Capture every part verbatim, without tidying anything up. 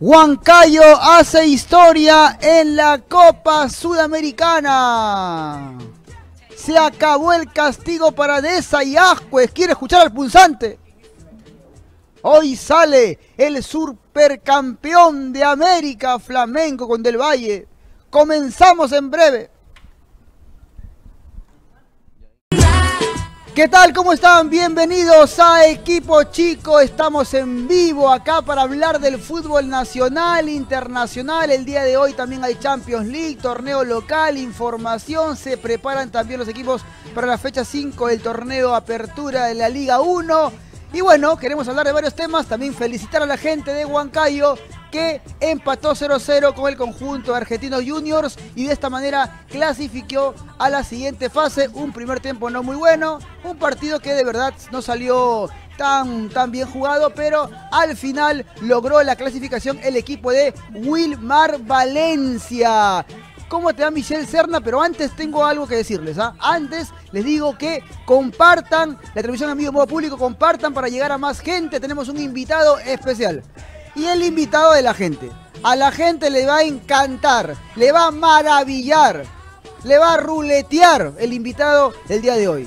Huancayo hace historia en la Copa Sudamericana. Se acabó el castigo para Deza y Ascuez. ¿Quiere escuchar al punzante? Hoy sale el supercampeón de América, Flamengo con Del Valle. Comenzamos en breve. ¿Qué tal? ¿Cómo están? Bienvenidos a Equipo Chico. Estamos en vivo acá para hablar del fútbol nacional, internacional. El día de hoy también hay Champions League, torneo local, información. Se preparan también los equipos para la fecha cinco del torneo Apertura de la Liga uno. Y bueno, queremos hablar de varios temas. También felicitar a la gente de Huancayo que empató cero cero con el conjunto de Argentinos Juniors y de esta manera clasificó a la siguiente fase. Un primer tiempo no muy bueno, un partido que de verdad no salió tan, tan bien jugado, pero al final logró la clasificación el equipo de Wilmar Valencia. ¿Cómo te va, Michelle Serna? Pero antes tengo algo que decirles, ¿ah? Antes les digo que compartan la televisión en vivo en modo público, compartan para llegar a más gente. Tenemos un invitado especial. Y el invitado de la gente. A la gente le va a encantar, le va a maravillar, le va a ruletear el invitado del día de hoy.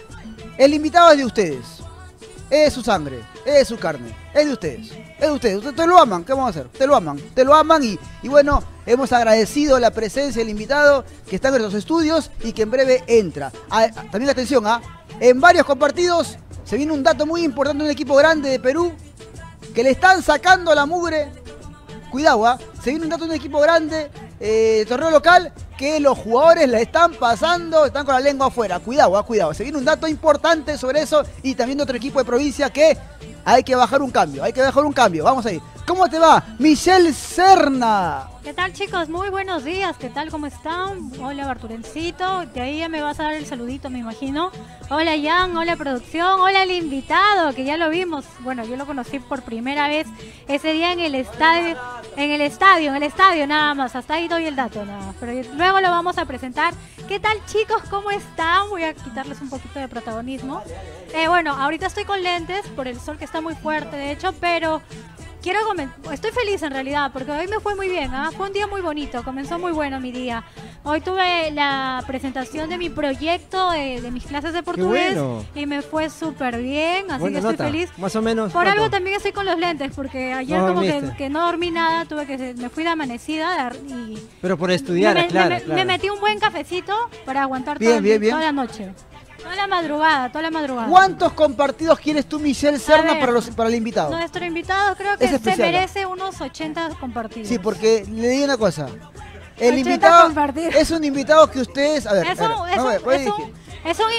El invitado es de ustedes. Es su sangre, es su carne, es de ustedes. Es de ustedes. Ustedes, ustedes lo aman, ¿qué vamos a hacer? Ustedes lo aman, ustedes lo aman y, y bueno, hemos agradecido la presencia del invitado que está en nuestros estudios y que en breve entra. A, a, también atención, ¿ah? En varios compartidos se viene un dato muy importante de un equipo grande de Perú que le están sacando la mugre. Cuidado, ¿ah? Se viene un dato de un equipo grande, eh, torneo local, que los jugadores la están pasando, están con la lengua afuera. Cuidado, ¿ah? Cuidado. Se viene un dato importante sobre eso y también de otro equipo de provincia que hay que bajar un cambio, hay que bajar un cambio. Vamos ahí. ¿Cómo te va, Michelle Serna? ¿Qué tal, chicos? Muy buenos días. ¿Qué tal? ¿Cómo están? Hola, Barturencito. De ahí ya me vas a dar el saludito, me imagino. Hola, Jan. Hola, producción. Hola, el invitado, que ya lo vimos. Bueno, yo lo conocí por primera vez ese día en el estadio. En el estadio, en el estadio, nada más. Hasta ahí doy el dato, nada más. Pero luego lo vamos a presentar. ¿Qué tal, chicos? ¿Cómo están? Voy a quitarles un poquito de protagonismo. Eh, bueno, ahorita estoy con lentes por el sol que está muy fuerte, de hecho, pero quiero comentar, estoy feliz en realidad, porque hoy me fue muy bien, ¿eh? Fue un día muy bonito, comenzó muy bueno mi día. Hoy tuve la presentación de mi proyecto, de, de mis clases de portugués, bueno, y me fue súper bien, así Buena que estoy nota. feliz. Más o menos. Por ¿cuánto? algo también estoy con los lentes, porque ayer no como que, que no dormí nada, tuve que me fui de amanecida y... Pero por estudiar, me, claro, me, claro. me metí un buen cafecito para aguantar bien, toda, bien, bien. toda la noche. Toda la madrugada, toda la madrugada. ¿Cuántos compartidos quieres tú, Michelle Serna, para, los, para el invitado? Nuestro invitado creo que se merece unos ochenta compartidos. Sí, porque le digo una cosa. El invitado es un invitado que ustedes... A ver, es un, a ver, es, no, un, es, un, es un...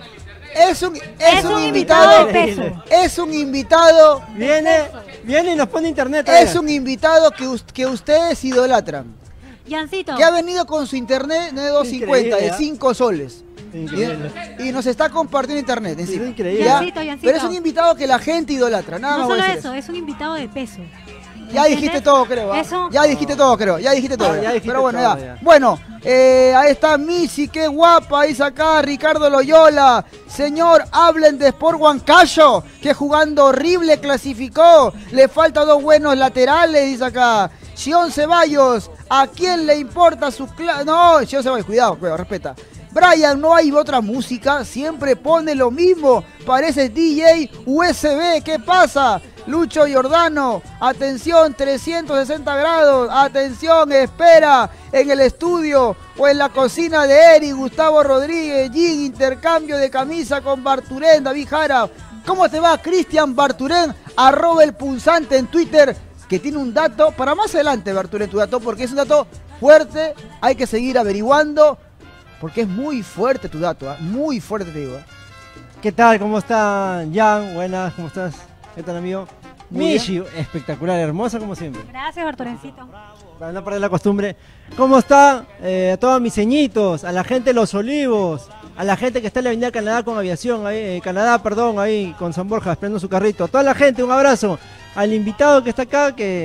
Es un, es es un un invitado, invitado de peso. Es un invitado... Viene, viene y nos pone internet. Es todavía. un invitado que, que ustedes idolatran. Yancito. Que ha venido con su internet de dos cincuenta, de cinco soles. Increíble. Y, y nos está compartiendo internet encima. Es increíble. Yancito, Yancito. Pero es un invitado que la gente idolatra, nada no más. No solo eso, eso, es un invitado de peso. Ya dijiste todo, creo. ¿eh? Eso... Ya dijiste todo, creo. Ya dijiste todo. Ya dijiste Pero bueno, todo, ya. ya. Bueno, eh, ahí está Missy, qué guapa. Ahí acá Ricardo Loyola. Señor, hablen de Sport Huancayo, que jugando horrible clasificó. Le faltan dos buenos laterales, dice acá. Sion Ceballos, ¿a quién le importa su clase? No, Sion Ceballos, cuidado, cuidado, respeta. Brian, no hay otra música, siempre pone lo mismo, parece D J U S B, ¿qué pasa? Lucho Giordano, atención, trescientos sesenta grados, atención, espera, en el estudio o en la cocina de Eri, Gustavo Rodríguez, Gin, intercambio de camisa con Barturén, David Jara. ¿Cómo te va, Cristian Barturén? Arroba el punzante en Twitter, que tiene un dato, para más adelante, Barturén, tu dato, porque es un dato fuerte, hay que seguir averiguando. Porque es muy fuerte tu dato, ¿eh? Muy fuerte te digo. ¿eh? ¿Qué tal? ¿Cómo están? Jan, buenas, ¿cómo estás? ¿Qué tal, amigo? Michi, espectacular, hermosa como siempre. Gracias, Barturencito. Para no perder la costumbre. ¿Cómo está? Eh, a todos mis ceñitos, a la gente de Los Olivos, a la gente que está en la avenida Canadá con aviación, ahí, eh, Canadá, perdón, ahí con San Borja, esperando su carrito. A toda la gente, un abrazo. Al invitado que está acá, que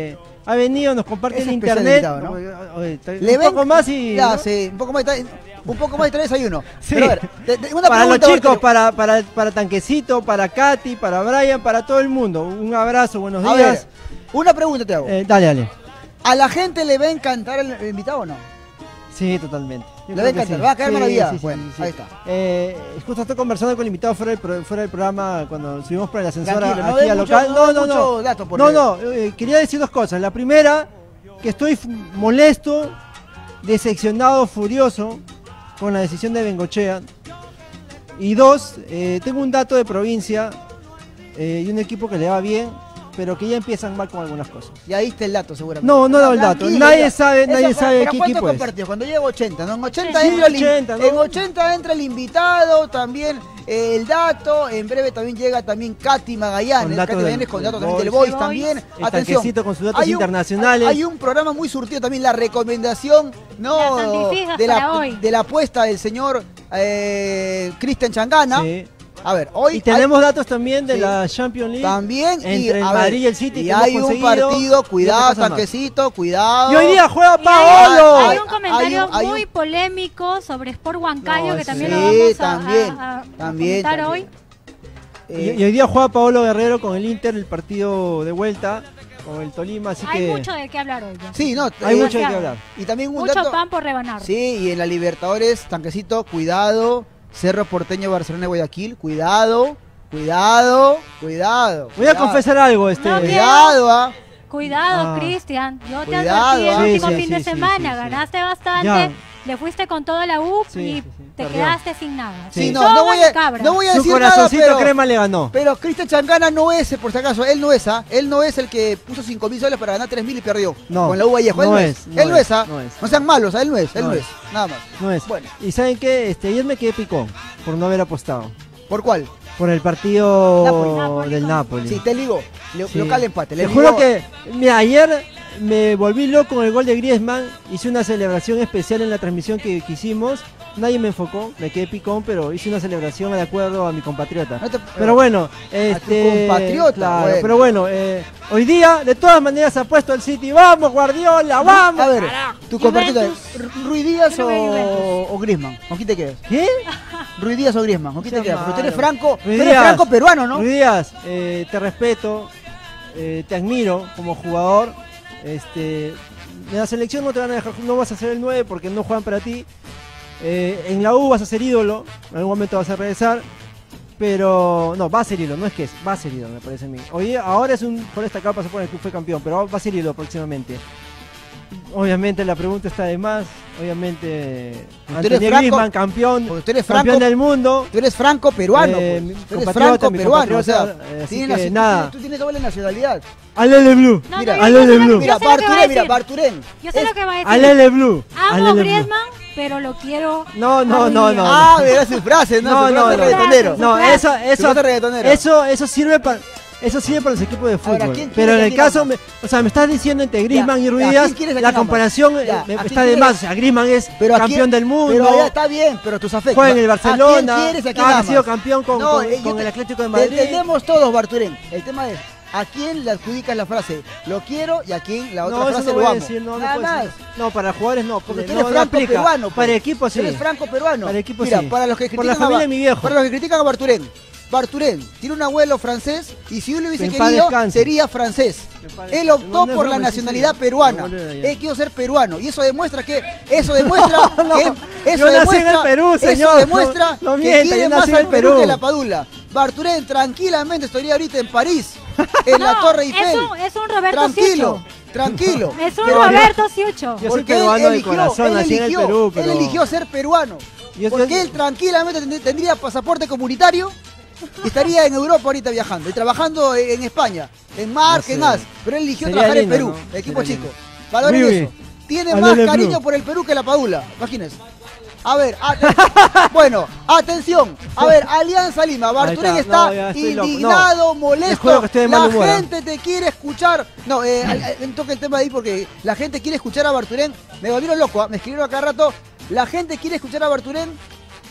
ha venido, nos comparte Es el especial internet. invitado, ¿no? Oye, oye, está- Le un ven- poco más y... Ya, ¿no? sí, un poco más de, un poco más de desayuno. Sí. Pero a ver, de- de- una Para los pregunta, chicos, Bartolo. para, para, para Tanquecito, para Katy, para Brian, para todo el mundo. Un abrazo, buenos A días. ver, una pregunta te hago. Eh, dale, dale. ¿A la gente le va a encantar el, el invitado o no? Sí, totalmente. Yo Le va creo a que encantar, sí. va a caer Sí, maravilla. sí, sí, Bueno, sí, sí. ahí está. Eh, justo estoy conversando con el invitado fuera del, pro- fuera del programa cuando subimos por el ascensor Tranquilo, no aquí dé al mucho- local. no No, dé no, mucho no. dato por No, el- no. eh, quería decir dos cosas. La primera, que estoy f- molesto, decepcionado, furioso con la decisión de Bengochea. Y dos, eh, tengo un dato de provincia eh, y un equipo que le va bien, pero que ya empiezan mal con algunas cosas. Y ahí está el dato seguramente. No, no he dado el dato. Tranquilo, Nadie ya. sabe, Esa nadie fue- sabe ¿pero qué cuántos equipo es. compartidos? Cuando llega ochenta, ¿no? En ochenta, Sí, entra, el, in- ochenta, ¿no? en ochenta entra el invitado, también eh, el dato, en breve también llega también Katy Magallanes, Con datos Katy del- Magallanes con del datos también del Voice. Voice también. El Atención, Tanquecito con sus datos hay un- internacionales. Hay un programa muy surtido también, la recomendación, ¿no? Las santifijas de, la, para hoy. de la apuesta del señor eh, Cristian Changana. Sí. A ver, hoy Y tenemos datos también de Sí. la Champions League. también y, entre el a ver, Madrid y el City, y que hemos hay un conseguido, partido, y cuidado, otra cosa más. Tanquecito, cuidado. Y hoy día juega Y hay- Paolo. Hay, Hay- un comentario hay un- hay un- muy polémico sobre Sport Huancayo No, que sí. también Sí, lo vamos a, también, a- a también, comentar también. hoy. Y, Eh, y hoy día juega Paolo Guerrero con el Inter el partido de vuelta con el Tolima, así Hay que mucho de qué hablar hoy. ya. sí, no, hay eh, mucho de qué demasiado. hablar. y también un Mucho dato. pan por rebanar. Sí, y en la Libertadores, Tanquecito, cuidado. Cerro Porteño, Barcelona, Guayaquil, cuidado, cuidado, cuidado. Voy a cuidado. confesar algo, este. No, ¿qué? Cuidado, ah. Cuidado, Ah. Cristian. Yo te Cuidado, advertí el ah. último Sí, sí, fin de sí, sí, semana. sí, sí. Ganaste bastante. Ya. Le fuiste con toda la U Sí, y sí, sí, te perdió. quedaste sin nada. Sí, Sí. no, Somos no voy a, cabras. no voy a Su decir nada, corazoncito pero, crema le ganó. pero Cristian Changana no es, por si acaso, él no es, ¿ah? Él no es el que puso cinco mil soles para ganar tres mil y perdió. No, Con la U Vallejo, él no no es, es. no él no es, es, ¿ah? no es. No sean malos, ¿ah? Él no es, él No no es. es. Nada más. No es. Bueno. Y saben qué, este, ayer me quedé picón por no haber apostado. ¿Por cuál? Por el partido Napoli. Napoli del con- Napoli. Sí, te ligó. Le- Sí. Local empate. Le Te juro ligó- que, mira, ayer me volví loco con el gol de Griezmann. Hice una celebración especial en la transmisión que, que hicimos. Nadie me enfocó, me quedé picón, pero hice una celebración de acuerdo a mi compatriota. No te- Pero bueno, este, compatriota, claro, bueno. pero bueno, eh, hoy día de todas maneras ha puesto el City. Vamos, Guardiola, vamos. A ver, carajo. tu compatriota es Juventus. Ru- Ruiz Díaz Yo no veo o, Juventus. o Griezmann. ¿Con quién te quedas? ¿Qué? Ruiz Díaz o Griezmann. ¿Con quién te Sea quedas? Porque tú eres malo. franco, tú Ruiz eres Díaz. franco peruano, ¿no? Ruiz Díaz, eh, te respeto, eh, te admiro como jugador. Este, en la selección no te van a dejar, no vas a ser el nueve porque no juegan para ti. Eh, en la U vas a ser ídolo, en algún momento vas a regresar. Pero no, va a ser ídolo, no es que es, va a ser ídolo, me parece a mí. Hoy, ahora es un, por esta capa se pone el club fue campeón, pero va a ser ídolo próximamente. Obviamente la pregunta está de más, obviamente Usted Anthony eres franco, Griezmann, campeón, Porque tú eres campeón franco, del mundo. tú eres franco peruano. Eh, pues. mi Tú eres compatriota, franco mi peruano. O sea, compatriota, eh, así tienes que naci- nada. tú tienes doble nacionalidad. Alele Blue, No, Mira, no, yo- Alele yo sé lo- Blue. yo Mira, sé lo que va a Barturén, mira, decir. Barturén. Yo sé Es- lo que va a decir. Alele Blue. Amo a Alele Blue. Griezmann, pero lo quiero. No, no, a no, William. no. Ah, verás su frase, ¿no? No, Su no, frase no. reggaetonero. No, Claro. eso, Su eso, frase reggaetonero. eso, eso sirve para, eso sirve para los equipos de fútbol. Ahora, ¿quién Pero quiere en que el diga caso, más? me- o sea, me estás diciendo entre Griezmann Ya, y Ruiz ya, Díaz, ¿quién quieres que la diga más? comparación eh, Ya, me- ¿a quién está de quieres? más. O sea, Griezmann es Pero ¿a campeón quién- del mundo. Pero allá está bien, pero tus afectos. Juega en el ¿A quién Barcelona, quieres y a quién ha amas? sido campeón con, No, con- eh, yo con te- el Atlético de te Madrid. entendemos todos, Barturén. El tema es, ¿a quién le adjudicas la frase lo quiero y a quién la otra No, eso frase no lo voy a amo? decir, no, no Nada puedo más. decir. No, para jugadores no, Porque tú no, eres no franco aplica. peruano. Para pues. equipos sí. Tú eres franco peruano. Para equipos Mira, sí. para los que Por critican la familia a, de mi viejo. Para los que critican a Barturén. Barturén tiene un abuelo francés y si yo lo hubiese Que en paz querido descanse. sería francés. Que en paz Él descanse. optó No, no, por no, la sí, nacionalidad sí. peruana. Me volví de allá. Él quiso ser peruano y eso demuestra que eso demuestra No, que eso yo nací en demuestra el Perú, eso señor. demuestra No, no que mienta, quiere yo más nací en al el Perú Perú. que la Padula. Barturén tranquilamente estaría ahorita en París, en la No, Torre es Eiffel. un, es un Roberto Tranquilo, Siucho. tranquilo. Es un Pero- Roberto Siucho. Yo soy porque peruano él de eligió, corazón, él nací en el eligió, Perú, pero- él eligió ser peruano. Yo- Porque yo- él tranquilamente tend- tendría pasaporte comunitario y estaría en Europa ahorita viajando y trabajando en en España, en Mar, No sé. en As. Pero él eligió Sería trabajar lindo, en Perú, ¿no? equipo Sería chico. lindo. Valoren Vivi. eso. Tiene Alele más Blue. cariño por el Perú que la Padula, imagínense. A ver, aten- bueno, atención. A ver, Alianza Lima. Barturén está. está, No, ya estoy loco. indignado, Les molesto. juro que estoy de mal La humor, ¿eh? gente te quiere escuchar. No, eh, al- al- toca el tema ahí porque la gente quiere escuchar a Barturén. Me volvieron loco, ¿ah? Me escribieron acá rato. La gente quiere escuchar a Barturén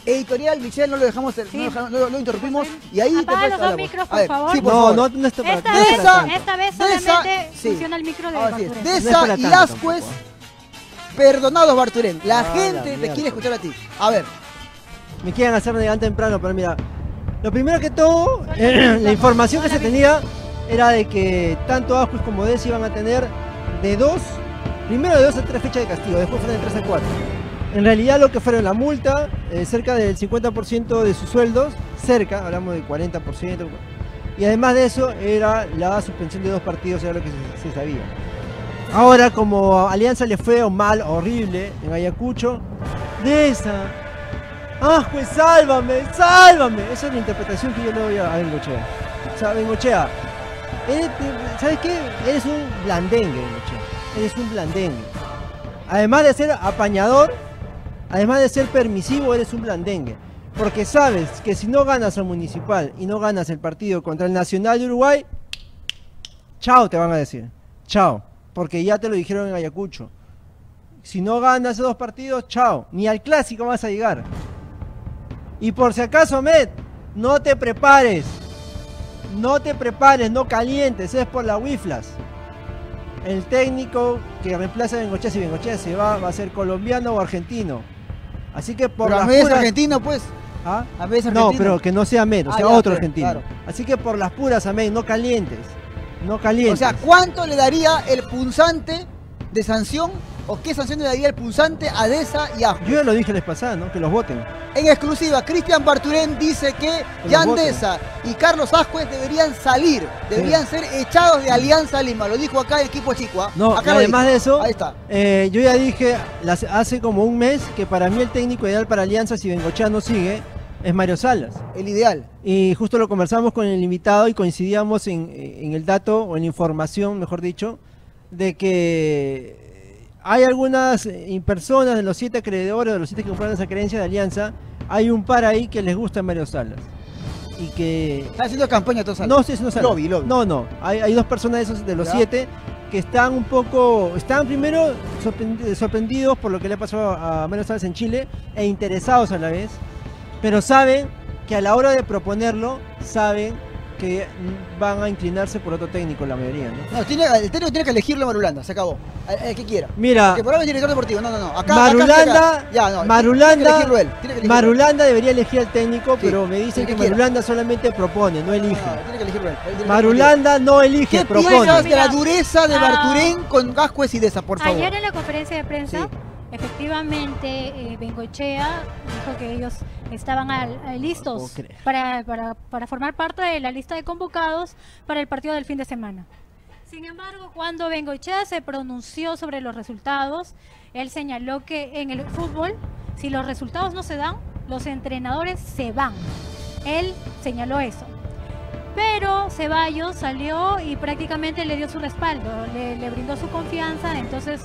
Editorial, Michelle, no lo dejamos, Sí. no, lo, dejamos- no lo- lo interrumpimos y ahí Apaga después los dos hablamos. micros, A por ver, favor. sí, por No, favor. no, no está para, Esta no es vez, para tanto. esta vez de esa- solamente sí. funciona el micro de Así es. Barturén. De No es esa para y tanto Ascuez, tampoco. perdonados, Barturén. La Ah, gente la te mierda. quiere escuchar a ti. A ver, Me quieren hacer negar temprano, pero mira, lo primero que todo, la información que se tenía era de que tanto Ascuez como Deza iban a tener de dos, primero de dos a tres fechas de castigo, después fueron de tres a cuatro. En realidad lo que fueron la multa, eh, cerca del cincuenta por ciento de sus sueldos, cerca, hablamos de cuarenta por ciento, y además de eso era la suspensión de dos partidos, era lo que se, se sabía. Ahora, como a Alianza le fue mal, horrible en Ayacucho, Deza, Ascuez, sálvame, sálvame. Esa es la interpretación que yo le doy a, a Bengochea. O sea, Bengochea, eres- ¿sabes qué? Eres un blandengue, Bengochea. Eres un blandengue. Además de ser apañador, además de ser permisivo, eres un blandengue. Porque sabes que si no ganas al Municipal y no ganas el partido contra el Nacional de Uruguay, chao te van a decir. Chao. Porque ya te lo dijeron en Ayacucho. Si no ganas esos dos partidos, chao. Ni al clásico vas a llegar. Y por si acaso, Med, no te prepares. No te prepares, no calientes, es por la Wiflas. El técnico que reemplaza a Bengochea, si Bengochea se va, va a ser colombiano o argentino. Así que por pero a las mí es puras- argentino, pues. ¿Ah? A mí es No, argentino. pero que no sea Med, o Ah, sea, ya, otro pues, argentino. claro. Así que por las puras, Ahmed, no calientes. No calientes. O sea, ¿cuánto le daría el punzante de sanción o qué sanción le daría el punzante a Deza y Ascuez? yo ya lo dije la vez pasada, ¿no? Que los voten. En exclusiva, Cristian Barturén dice que Jan voten. Deza y Carlos Ascuez deberían salir, deberían ser echados de Alianza Lima. Lo dijo acá el equipo chico. ¿ah? No, Acá y lo además dijo. de eso, Ahí está. eh, yo ya dije las- hace como un mes que para mí el técnico ideal para Alianza, si Bengochea no sigue, es Mario Salas. El ideal. Y justo lo conversamos con el invitado y coincidíamos en, en el dato, o en la información, mejor dicho, de que hay algunas eh, personas de los siete acreedores, de los siete que compraron esa creencia de Alianza, hay un par ahí que les gusta Mario Salas. Y que... Está haciendo campaña todos. No, sí, no Salas. Lobby, lobby. No, no, hay, hay dos personas de esos, de los Ya. siete, que están un poco, están primero sorprendi- sorprendidos por lo que le pasó a Mario Salas en Chile, e interesados a la vez, pero saben que a la hora de proponerlo, saben que mm, van a inclinarse por otro técnico, la mayoría, ¿no? No, tiene, el técnico tiene que elegirlo a Marulanda, se acabó. El, el que quiera. Mira, Que por ahora es director deportivo. No, no, no. Acá, Marulanda, acá, ya, no, Marulanda, tiene que elegirlo él. Tiene que elegirlo él. Marulanda debería elegir al técnico, Sí, pero me dicen el que que quiera. Marulanda solamente propone, no elige. No, no, tiene que elegirlo él. el director Marulanda no deportivo. elige, ¿Qué propone. piensas de la Mira, dureza de ah, Barturén con Ascuez y Deza, por favor? Ayer en la conferencia de prensa, Sí. efectivamente, eh, Bengochea dijo que ellos estaban al- al- listos puedo creer. para, para, para formar parte de la lista de convocados para el partido del fin de semana. Sin embargo, cuando Bengochea se pronunció sobre los resultados, él señaló que en el fútbol, si los resultados no se dan, los entrenadores se van. Él señaló eso. Pero Ceballos salió y prácticamente le dio su respaldo, le, le brindó su confianza. Entonces,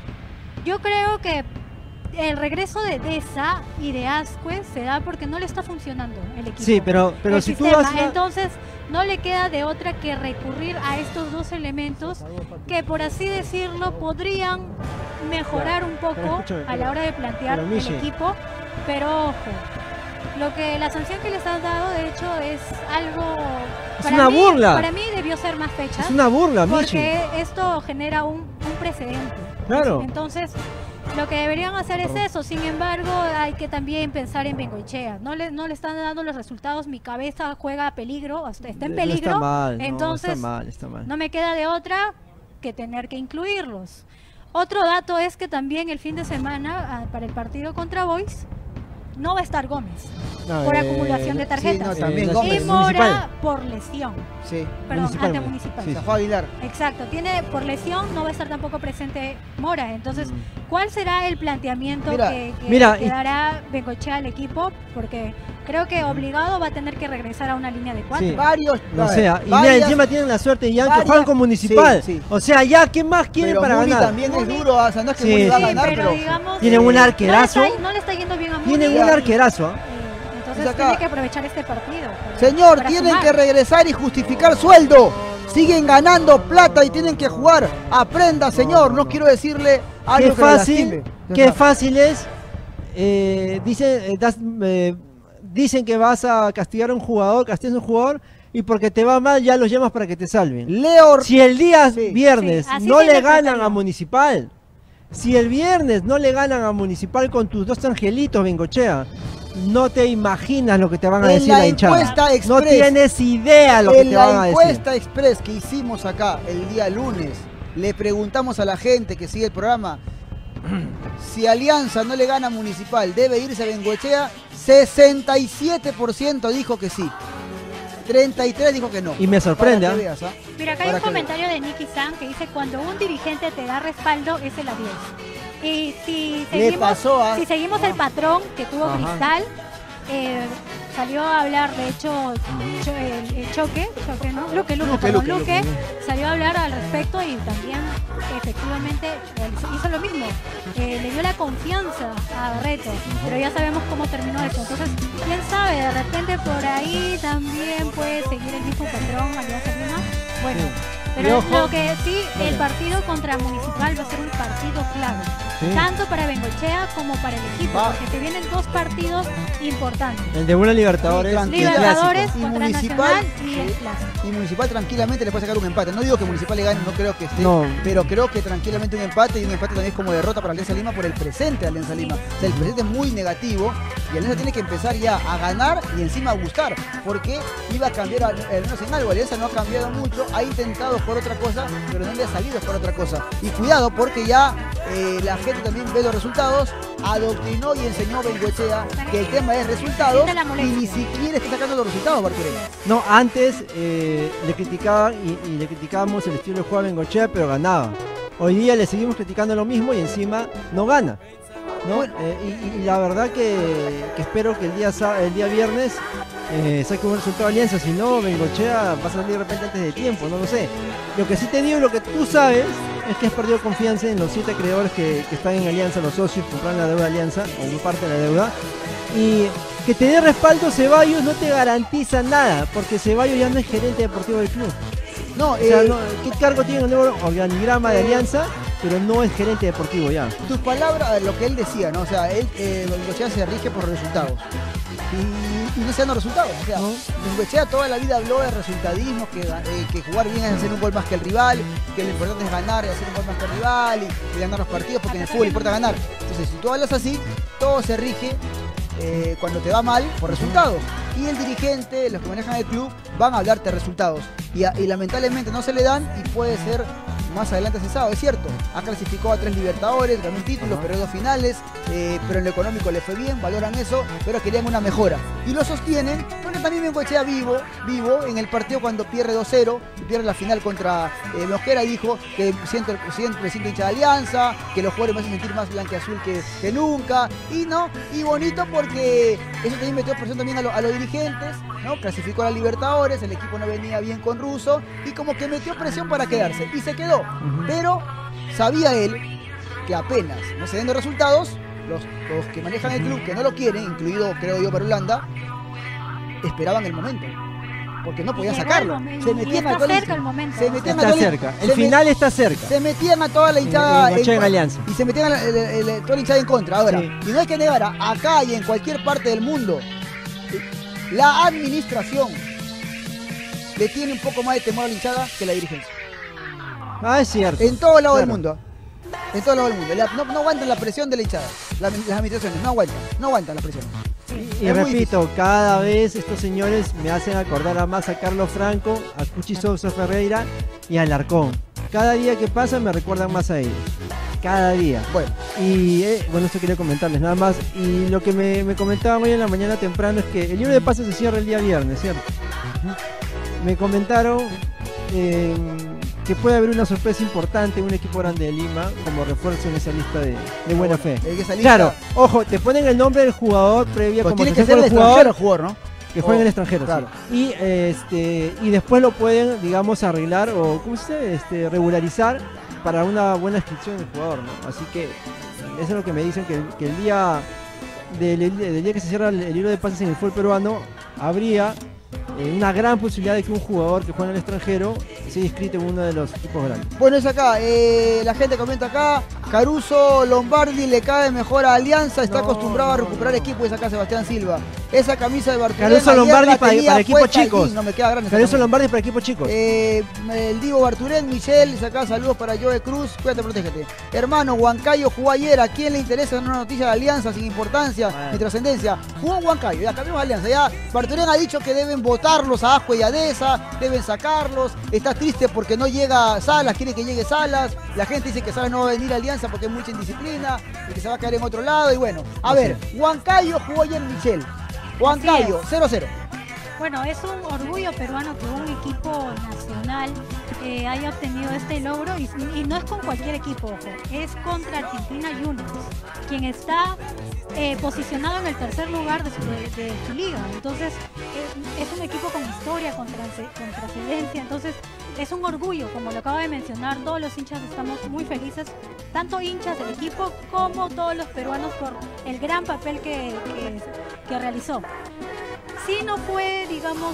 yo creo que el regreso de Deza y de Ascuez se da porque no le está funcionando el equipo. Sí, pero, pero el si tú sistema. vas a... Entonces, no le queda de otra que recurrir a estos dos elementos que, por así decirlo, podrían mejorar un pero poco escúchame, a la pero- hora de plantear pero, el Michi. equipo. Pero ojo, lo que la sanción que les han dado, de hecho, es algo... Es para una mí- burla. Para mí debió ser más fechas. Es una burla, Michi. Porque esto genera un, un precedente. Claro. Entonces, lo que deberían hacer es Perdón. eso. Sin embargo, hay que también pensar en Bengochea. No le, no le están dando los resultados. Mi cabeza juega a peligro, hasta está en No peligro. está mal, no, Entonces, está mal, está mal. no me queda de otra que tener que incluirlos. Otro dato es que también el fin de semana, ah, para el partido contra Boys, no va a estar Gómez No, por eh, acumulación de Sí, tarjetas. no, también Eh, Gómez. y Mora Municipal. por lesión. Sí. Perdón, Municipal, ante güey. Municipal. Sí. Se fue a Aguilar. Exacto, tiene por lesión, no va a estar tampoco presente Mora. Entonces, Mm. ¿cuál será el planteamiento Mira, que, que- mira, que y- dará Bengochea al equipo? Porque creo que obligado va a tener que regresar a una línea de cuatro. Sí. Varios. O a ver, sea, y mira, varias- encima tienen la suerte ya que varias- juegan con Municipal. Sí, sí. O sea, ya, ¿qué más quieren pero para Muni ganar? también Muni- es duro. O sea, no es que Sí, Muni va a Sí, ganar, pero, pero. digamos, Tienen un no le, arquerazo. está, no le está yendo bien a Muni. Tienen un Ya. arquerazo. ¿ah? Eh, Entonces Entonces acá- tiene que aprovechar este partido. para- Señor, para tienen sumar. que regresar y justificar sueldo. Siguen ganando plata y tienen que jugar. Aprenda, señor. No quiero decirle algo Qué que le fácil, lastime. Ya qué está. fácil es eh, dicen, eh, das, eh, dicen que vas a castigar a un jugador, castigas a un jugador, y porque te va mal ya los llamas para que te salven. Leo... Si el día Sí. viernes Sí, así no se le interpreta ganan yo. a Municipal, si el viernes no le ganan a Municipal con tus dos angelitos, Bengochea, no te imaginas lo que te van a En decir la la hinchada. encuesta No express, tienes idea lo que En te van a la decir. encuesta express que hicimos acá el día lunes, le preguntamos a la gente que sigue el programa si Alianza no le gana a Municipal, ¿debe irse a Bengoechea? sesenta y siete por ciento dijo que sí. treinta y tres dijo que no. Y me sorprende, Para que ¿ah? veas, ¿ah? Mira, acá hay Para un que comentario de Nicky San que dice: cuando un dirigente te da respaldo, es el adiós. Y si Le seguimos, pasó a- si seguimos Ah. el patrón que tuvo Ajá. Cristal, eh, salió a hablar, de hecho, cho- el, el choque, choque, ¿no? Luque, Luque, Luque, perdón, Luque, Luque, Luque. salió a hablar al respecto y también, efectivamente, él hizo lo mismo. Eh, le dio la confianza a Barreto, pero ya sabemos cómo terminó eso. Entonces, quién sabe, de repente por ahí también puede seguir el mismo patrón Alianza Lima. Bueno, Sí. pero Y ojo- lo que sí, Dale. el partido contra Municipal va a ser un partido clave. Sí. Tanto para Bengochea como para el equipo, Va. porque se vienen dos partidos importantes. El de una Libertadores. Sí, y tranquila. Libertadores clásico. Y contra Municipal, Nacional y sí. el clásico. Y Municipal tranquilamente le puede sacar un empate. No digo que Municipal le gane, no creo que esté, No. pero creo que tranquilamente un empate, y un empate también es como derrota para Alianza Lima por el presente de Alianza Lima. O sea, el presente es muy negativo y Alianza tiene que empezar ya a ganar y encima a gustar, porque iba a cambiar al al menos en algo. Alianza no ha cambiado mucho, ha intentado por otra cosa, pero no le ha salido por otra cosa. Y cuidado, porque ya eh, la gente también ve los resultados, adoctrinó y enseñó a Bengoechea que el tema es resultados Siente la y molestia. ni siquiera está sacando los resultados, Bartolomé. No, antes eh, le criticaban y, y le criticábamos el estilo de juego de Bengochea, pero ganaba. Hoy día le seguimos criticando lo mismo y encima no gana. ¿no? Bueno. Eh, y, y la verdad que, que espero que el día, sá- el día viernes eh, saque un resultado de Alianza, si no Bengochea va a salir de repente antes de tiempo, no lo sé. Lo que sí te digo y lo que tú sabes es que has perdido confianza en los siete creadores que, que están en Alianza, los socios, compraron la deuda de Alianza, o una parte de la deuda, y que te dé respaldo Ceballos no te garantiza nada, porque Ceballos ya no es gerente deportivo del club. No, O sea, eh, no, ¿qué cargo tiene el nuevo organigrama de Alianza? Pero no es gerente deportivo ya. tus palabras, lo que él decía, ¿no? O sea, él, eh, Bengoechea se rige por resultados. Y, y no se dan los resultados. O sea, ¿No? Bengoechea toda la vida habló de resultadismo, que, eh, que jugar bien es hacer un gol más que el rival, que lo importante es ganar y hacer un gol más que el rival y, y ganar los partidos, porque en el fútbol importa ganar. Entonces, si tú hablas así, todo se rige eh, cuando te va mal por resultados. Y el dirigente, los que manejan el club, van a hablarte de resultados. Y, a- y lamentablemente no se le dan y puede ser más adelante cesado, es cierto. Ha clasificado a tres Libertadores, ganó un título, Ajá. perdió dos finales, eh, pero en lo económico le fue bien, valoran eso, pero querían una mejora. Y lo sostienen, porque también Bengoechea vivo, vivo en el partido cuando pierde dos cero, y pierde la final contra eh, Mosquera, dijo que siento, siempre siento hincha de Alianza, que los jugadores me hacen sentir más blanqueazul que, que nunca, y no, y bonito porque eso también metió presión también a, lo- a los dirigentes, ¿no? Clasificó a la Libertadores, el equipo no venía bien con Russo, y como que metió presión para quedarse, y se quedó. Ujú. Pero sabía él que apenas no se den los resultados, los, los que manejan el club, que no lo quieren, incluido creo yo Perulanda, esperaban el momento. Porque no podían Llegó sacarlo. el momento, Se y metían está a toda la- cerca el momento. se metían a Está toda la- cerca. se El me- final está cerca. Se metían a toda la hinchada En- en Bengoechea en Alianza. y se metían a la, el- el- el- toda la hinchada en contra. Ahora, Sí. y no hay que negar, a- acá y en cualquier parte del mundo, la administración le tiene un poco más de temor a la hinchada que la dirigencia. Ah, es cierto. En todo lado del Claro. mundo. En todo lado del mundo. La- no, no aguantan la presión de la hinchada. La- las administraciones no aguantan. No aguantan la presión. Y Es muy repito, cada vez estos señores me hacen acordar a más a Carlos Franco, a Cuchi Sousa Ferreira y a Alarcón. Cada día que pasa me recuerdan más a ellos. Cada día. Bueno, Y eh, bueno, esto quería comentarles nada más. Y lo que me, me comentaban hoy en la mañana temprano es que el libro de pases se cierra el día viernes, ¿cierto? Me comentaron eh, que puede haber una sorpresa importante en un equipo grande de Lima como refuerzo en esa lista de, de buena fe. el que salista- Claro, ojo, te ponen el nombre del jugador previa pues como tiene que tercer ser el jugador extranjero el jugador, ¿no? que juega en Oh, el extranjero, claro. sí. Y este y después lo pueden, digamos, arreglar o ¿cómo se dice? Este, regularizar para una buena inscripción del jugador, ¿no? Así que eso es lo que me dicen que, el- que el día del, del día que se cierra el, el libro de pases en el fútbol peruano habría eh, una gran posibilidad de que un jugador que juega en el extranjero sea inscrito en uno de los equipos grandes. Bueno, es acá. eh, la gente comenta acá. Caruso Lombardi le cae mejor a Alianza, está no, acostumbrado no, a recuperar no. equipo, y saca Sebastián Silva. Esa camisa de Bartolomé. Caruso Lombardi para, para equipos chicos. No me queda grande. Caruso Lombardi para equipos chicos. Eh, el Diego Barturén, Michelle, saca saludos para Joe Cruz. Cuídate, protégete. Hermano, Huancayo jugó ayer. ¿A quién le interesa una noticia de Alianza sin importancia bueno. ni trascendencia? Jugó Huancayo, ya cambiamos Alianza. Ya Barturén ha dicho que deben votarlos a Ascue y a Deza, deben sacarlos. Está triste porque no llega Salas, quiere que llegue Salas. La gente dice que Salas no va a venir a Alianza porque hay mucha indisciplina y que se va a caer en otro lado. Y bueno, a ver, Huancayo jugó ayer Michelle. Huancayo, cero cero. Bueno, es un orgullo peruano que un equipo nacional eh, haya obtenido este logro y, y no es con cualquier equipo, ojo, es contra Argentina Juniors, quien está eh, posicionado en el tercer lugar de su, de, de su liga. Entonces, es, es un equipo con historia, con, trans, con trascendencia. Entonces, es un orgullo, como lo acabo de mencionar, todos los hinchas estamos muy felices, tanto hinchas del equipo como todos los peruanos por el gran papel que, que, que realizó. Sí, no fue, digamos,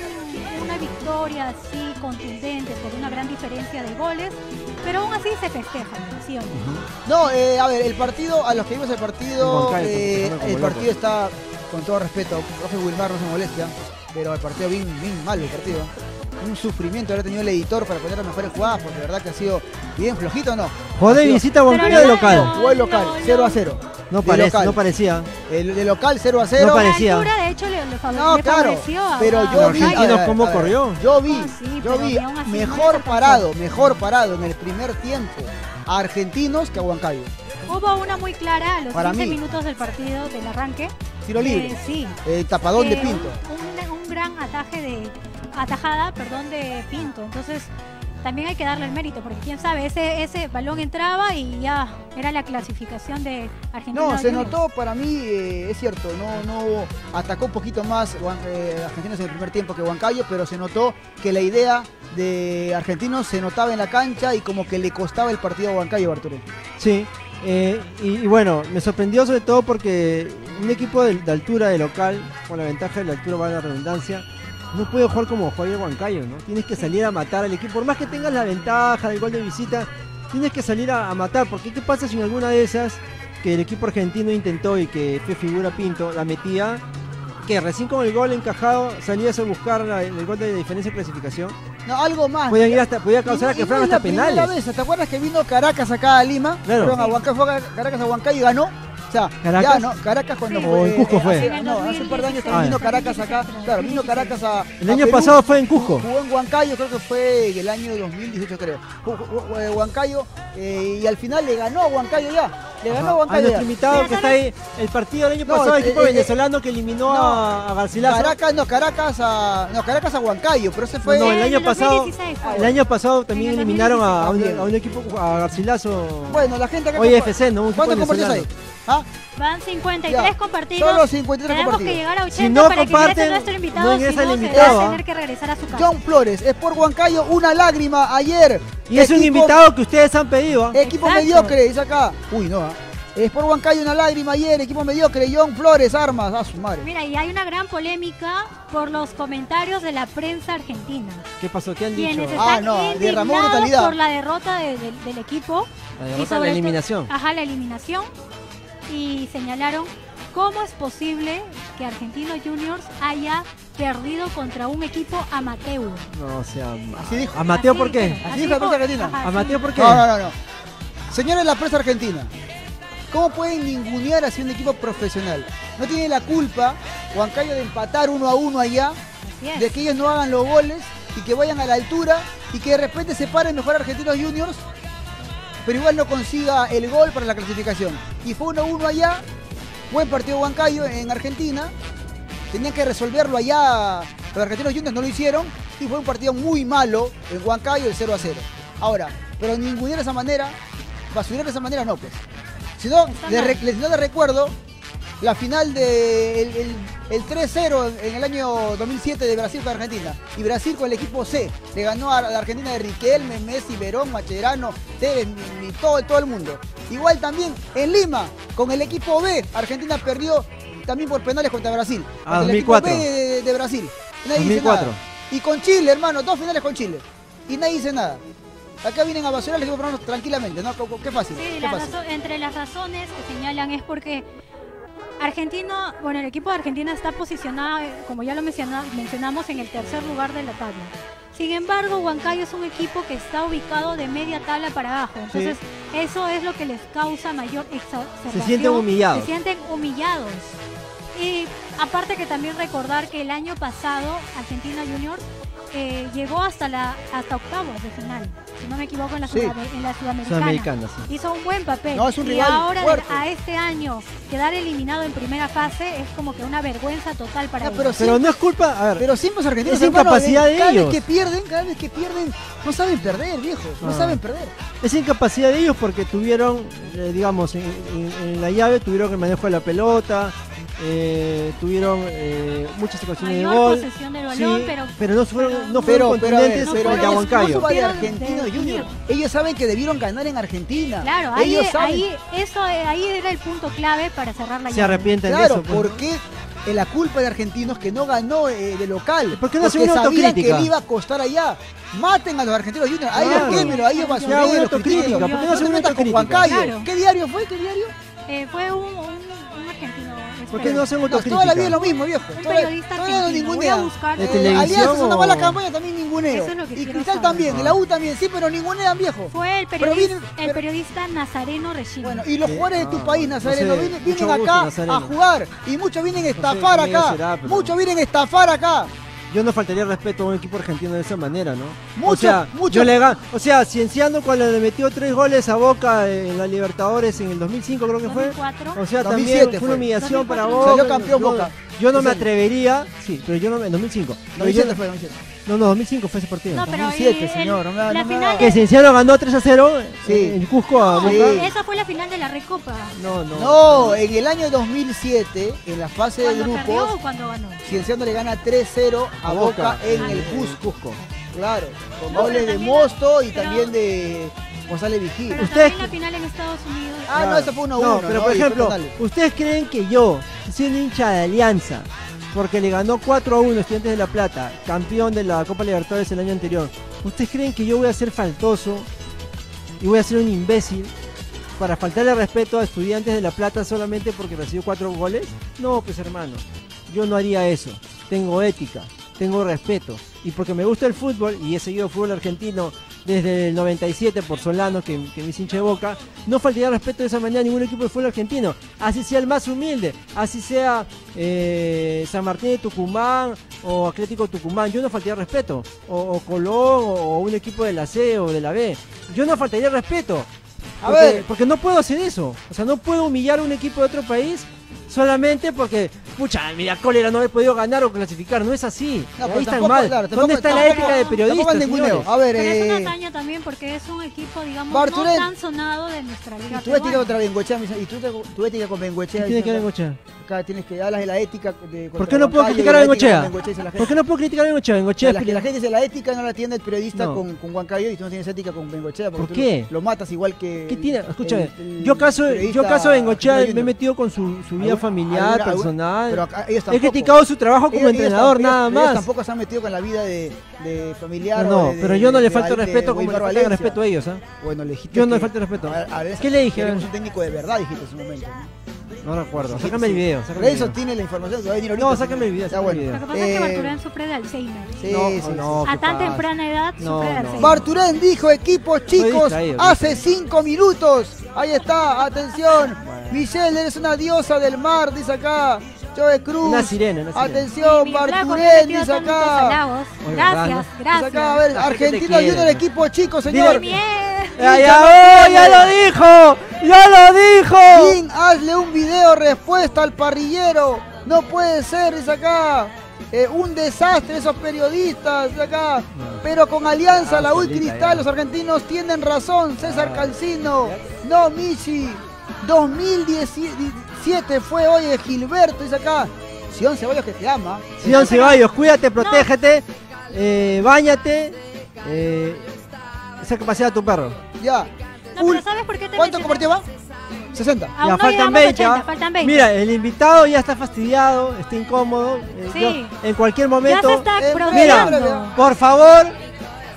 un, una victoria así contundente por una gran diferencia de goles, pero aún así se festeja, ¿sí o no? No, eh, a ver, el partido, a los que vimos el partido, eh, el partido está, con todo respeto, profe Wilmar no se molestia, pero el partido bien, bien malo el partido. Un sufrimiento haber tenido el editor para poner las mejores jugadas, porque de verdad que ha sido bien flojito, ¿no? Joder, visita Huancayo de local. Jugó el local, cero a cero. No, parece, no parecía. El de local cero a cero. No parecía. La altura, de hecho, le, le favoreció. No, claro, a, pero a, yo a vi. Argentinos cómo corrió. Yo vi, oh, sí, yo vi mejor parado, mejor parado en el primer tiempo a Argentinos que a Huancayo. Hubo una muy clara a los Para quince mí. minutos del partido, del arranque. Tiro libre. Eh, sí. Eh, tapadón eh, de Pinto. Un, un, un gran ataje de. atajada, perdón, de Pinto. Entonces, también hay que darle el mérito, porque quién sabe, ese, ese balón entraba y ya era la clasificación de Argentina. No, se notó para mí, eh, es cierto, no, no atacó un poquito más eh, Argentinos en el primer tiempo que Huancayo, pero se notó que la idea de Argentinos se notaba en la cancha y como que le costaba el partido a Huancayo, Bartolomé. Sí, eh, y, y bueno, me sorprendió sobre todo porque un equipo de, de altura de local, con la ventaja de la altura, va a la redundancia, no puede jugar como juega Huancayo, ¿no? Tienes que salir a matar al equipo. Por más que tengas la ventaja del gol de visita, tienes que salir a, a matar. Porque ¿qué pasa si en alguna de esas que el equipo argentino intentó y que fue figura Pinto, la metía, que recién con el gol encajado salías a buscar la, el gol de diferencia de clasificación? No, algo más. Podían ir hasta, podía causar a que fueran hasta penales. Vez, ¿te acuerdas que vino Caracas acá a Lima? Claro. Fueron a Huancayo, fue a Caracas a Huancayo y ganó. O sea, ¿Caracas? Ya, ¿no? Caracas cuando Sí. fue. O en Cusco fue. Hace, no, hace un par de años también vino Caracas acá. Claro, vino Caracas a. El a año Perú. pasado fue en Cusco. Jugó en Huancayo, creo que fue el año dos mil dieciocho, creo. Jugó en Huancayo eh, y al final le ganó a Huancayo ya. Le ganó a A Huancayo. nuestro ya. invitado que está ahí, el partido del año No, pasado, el eh, equipo eh, venezolano que eliminó no, a, a Garcilaso. Caracas, no, Caracas a. No, Caracas a Huancayo, pero ese fue. No, el En año el pasado, dos mil dieciséis fue. el año pasado también En el eliminaron a, a, un, también. a un equipo, a Garcilaso. Bueno, la gente acá. Hoy F C, ¿no? Un equipo ¿Cuántos compartidos hay? venezolano. ¿Ah? Van cincuenta y tres Ya, compartidos. solo cincuenta y tres Tenemos compartidos. que llegar a ochenta Si no para que comparten, ingrese nuestro invitado. no ingresa si no, el se invitado, va a ¿ah? tener que regresar a su casa. John Flores, es por Huancayo, una lágrima ayer. Y es un Equipo- invitado que ustedes han pedido. ¿ah? Equipo Exacto. mediocre, dice acá. Uy, no. ¿ah? Es por Huancayo, una lágrima ayer. Equipo mediocre, John Flores, armas. A su madre. Mira, y hay una gran polémica por los comentarios de la prensa argentina. ¿Qué pasó? ¿Qué han dicho? Quienes Ah, están no, derramó indignados brutalidad. por la derrota de- de- del equipo. La y derrota, sobre la to- eliminación. Ajá, la eliminación. Y señalaron cómo es posible que Argentinos Juniors haya perdido contra un equipo amateur. No, o sea, Así dijo. ¿a Mateo Así por qué? dijeron, Así dijo la prensa argentina. ajá, ¿A sí. Mateo por qué? No, no, no, no. Señores de la prensa argentina, ¿cómo pueden ningunear así un equipo profesional? No tiene la culpa Huancayo de empatar uno a uno allá, Así es. de que ellos no hagan los goles y que vayan a la altura y que de repente se paren mejor Argentinos Juniors, pero igual no consiga el gol para la clasificación. Y fue uno a uno allá, buen partido Huancayo en Argentina, tenían que resolverlo allá, los Argentinos Juniors no lo hicieron y fue un partido muy malo en Huancayo, el cero a cero. Ahora, pero ningunear de esa manera, basurar de esa manera no, pues. Si no, Está les, mal. re- les- no les recuerdo la final de el, el- el tres cero en el año dos mil siete de Brasil con Argentina. Y Brasil con el equipo C le ganó a la Argentina de Riquelme, Messi, Verón, Macherano, Tevez, mi- mi- todo, todo el mundo. Igual también en Lima con el equipo B, Argentina perdió también por penales contra Brasil. Ah, Contra el equipo dos mil cuatro. B de, de Brasil. Y nadie dos mil cuatro. dice nada. Y con Chile, hermano, dos finales con Chile. Y nadie dice nada. Acá vienen a basurar el equipo peruano tranquilamente, ¿no? Qué fácil. Sí, qué la fácil. razón- entre las razones que señalan es porque Argentina, bueno, el equipo de Argentina está posicionado, eh, como ya lo menciona- mencionamos, en el tercer lugar de la tabla. Sin embargo, Huancayo es un equipo que está ubicado de media tabla para abajo. Entonces, eso es lo que les causa mayor exacerbación. Se sienten humillados. Se sienten humillados. Y aparte que también recordar que el año pasado Argentina Juniors eh, llegó hasta la hasta octavos de final, si no me equivoco, en la, Sí. Sudame- en la Sudamericana. Sudamericana, sí. Hizo un buen papel. No, es un y rival ahora fuerte. a este año quedar eliminado en primera fase es como que una vergüenza total para No, ellos. pero Pero no es culpa, a ver, Pero siempre los argentinos, Es incapacidad de cada ellos. vez que pierden, cada vez que pierden, no saben perder, viejo, no Ah. saben perder. es incapacidad de ellos porque tuvieron, eh, digamos, en, en- en la llave tuvieron el manejo de la pelota, eh, tuvieron eh, muchas ocasiones de Mayor gol. posesión del balón, Sí, pero- pero no fueron, pero- no fueron Pero, pero, a ver, contundentes no pero frente a fueron- es Huancayo. culpa de Supieron Argentino de- Junior. Ellos saben que debieron ganar en Argentina. Claro, ahí, Ellos saben. ahí, eso, eh, ahí era el punto clave para cerrar la Se llave. arrepienten de Claro, eso. pues, ¿no? porque eh, la culpa de Argentinos que no ganó eh, de local. ¿Por qué no hace porque una sabían que autocrítica? le iba a costar allá. Maten a los argentinos Juniors, a ellos Claro. quémelo, a ellos Ya, basureros, una autocrítica, critíquenlo. ¿por qué no No hace te una metas con autocrítica? Huancayo. Claro. ¿Qué diario fue? ¿Qué diario? Eh, fue un, un, un argentino. ¿Por qué no hacen No, autocrítica? toda la vida es lo mismo, viejo. Un Toda- periodista todavía no argentino. Voy ningunea. a buscar. ¿De Eh, televisión Alianza es una o- mala campaña, también ninguneo. Eso es lo que Y quiero Cristal saber. también, de la U también, sí, pero ningunean, viejo. Fue el Pero periodista, vienen- el pero- periodista Nazareno Regina. Bueno, y los Sí, jugadores de tu ah, país, no Nazareno, sé, vienen, vienen mucho gusto, acá Nazareno. a jugar. Y muchos vienen a estafar qué medio acá. será, pero- Muchos vienen a estafar acá. Yo no faltaría respeto a un equipo argentino de esa manera, ¿no? Mucho, o sea, mucho. yo le ga- o sea, Cienciano cuando le metió tres goles a Boca en la Libertadores en el dos mil cinco creo que fue. dos mil cuatro. O sea, dos mil también siete fue fue. una humillación dos mil para cuatro. Boca. Salió campeón yo, Boca. Yo no Ese me año. atrevería, sí, pero yo no en dos mil cinco. Pero dos mil yo- siete fue, dos mil siete. no, no, dos mil cinco fue ese partido. No, pero dos mil siete, ahí el- señor, no me da- la no me final da- Que de- Cienciano ganó tres a cero Sí. en Cusco a no, Sí. Boca. esa fue la final de la Recopa. No, no. No, en el año dos mil siete, en la fase de ¿Cuándo perdió grupos, o cuando ganó? Cienciano le gana tres cero a A Boca Boca, en en el el Cusco. Cusco. Claro, con No, goles pero de también- Mosto y pero- también de González Vigil. Pero Ustedes- también la final en Estados Unidos. Ah, no, Claro. esa fue uno a uno. No, pero por Y fue ejemplo, penales. ¿ustedes creen que yo, siendo hincha de Alianza, porque le ganó cuatro a uno Estudiantes de La Plata, campeón de la Copa Libertadores el año anterior, ¿ustedes creen que yo voy a ser faltoso y voy a ser un imbécil para faltarle respeto a Estudiantes de La Plata solamente porque recibió cuatro goles? No, pues hermano, yo no haría eso. Tengo ética, tengo respeto. Y porque me gusta el fútbol y he seguido fútbol argentino desde el noventa y siete por Solano, que, que me hizo hincha de Boca, no faltaría respeto de esa manera a ningún equipo de fútbol argentino. Así sea el más humilde, así sea eh, San Martín de Tucumán o Atlético Tucumán, yo no faltaría respeto. O, o Colón o, o un equipo de la C o de la B. Yo no faltaría respeto. A Porque, ver. porque no puedo hacer eso. O sea, no puedo humillar a un equipo de otro país solamente porque, pucha, mira, cólera, no he podido ganar o clasificar. No es así. No, pero Ahí están tampoco, mal. claro, ¿Dónde tampoco- está la tampoco- ética de periodista, tampoco el ninguneo. señores? A ver, Pero es una eh, hazaña también porque es un equipo, digamos, Barturet. no tan sonado de nuestra liga. y tu ética peruana. contra Bengoechea, mis- y tu, tu ética con Bengoechea. ¿Qué tiene que ver dice Bengochea? acá, acá tienes que hablas de la ética de ¿Por qué no puedo criticar a Bengochea? ¿Por qué no puedo criticar a Bengochea? Bengochea La, es que la gente dice la ética no la tiene el periodista No. con, con Huancayo y tú no tienes ética con Bengochea. porque ¿Por tú qué? Lo, lo matas igual que. ¿Qué el- tiene? Escúchame, el- el yo caso, yo periodista caso a Bengochea Arturo me he Junior. metido con su, su vida Alguna- familiar, alguna- alguna- personal. Pero acá ellos He tampoco. criticado su trabajo como Ellos- ellos entrenador, tam- nada ellos- ellos más. tampoco se han metido con la vida de, de familiar. No, o de- pero de- yo no le de- falto de- respeto de como le Wilmar faltan Valencia. respeto a ellos, ¿ah? Bueno, le dijiste. Yo no que- le falto respeto. a- a Renzo ¿Qué le dije? queremos un técnico de verdad, dijiste en su momento. ¿no? No recuerdo. Sí, Sácame sí. el video. sácame el Renzo video. tiene la información, que va a venir ahorita. No, sácame el video, Ya, sácame el bueno. video. Lo que pasa es que Eh, Barturén sufre de Alzheimer. Sí, No, sí, no, sí. A ¿qué tan pasa? temprana edad No, sufre de no. Alzheimer. Barturén dijo, equipos chicos, distraído, hace cinco minutos. Ahí está, atención. Michelle, eres una diosa del mar, dice acá. Joe Cruz. Una sirena, una sirena. Atención, Mi flaco me ha Barturén, metido dice tantos acá. halagos. Oye, Gracias, ¿verdad, Dice gracias. acá, a ver, La gente te Argentina quiere. Junior, equipo chico, ¡Qué señor. miedo! ¡Ya, ya, oh, ya lo dijo! ¡Ya lo dijo! King, hazle un video respuesta al parrillero. No puede ser, dice acá. Eh, un desastre esos periodistas, dice acá. Pero con Alianza, Ah, la U y solita, Cristal, ya. los argentinos tienen razón. César Ah. Cancino. No, Michi. dos mil diecisiete fue hoy de Gilberto, dice acá. Sion Ceballos que te ama. Sion Ceballos, cuídate, protégete, eh, báñate, eh, saca a pasear a tu perro. Ya. No, Ul- pero ¿sabes por qué te ¿Cuánto mencioné? convirtió va? sesenta. Aún Ya no faltan llegamos a veinte, ochenta, ¿ah? faltan veinte. Mira, el invitado ya está fastidiado, está incómodo. eh, Sí. yo- en cualquier ya momento, se está Eh, produciendo. mira, por favor,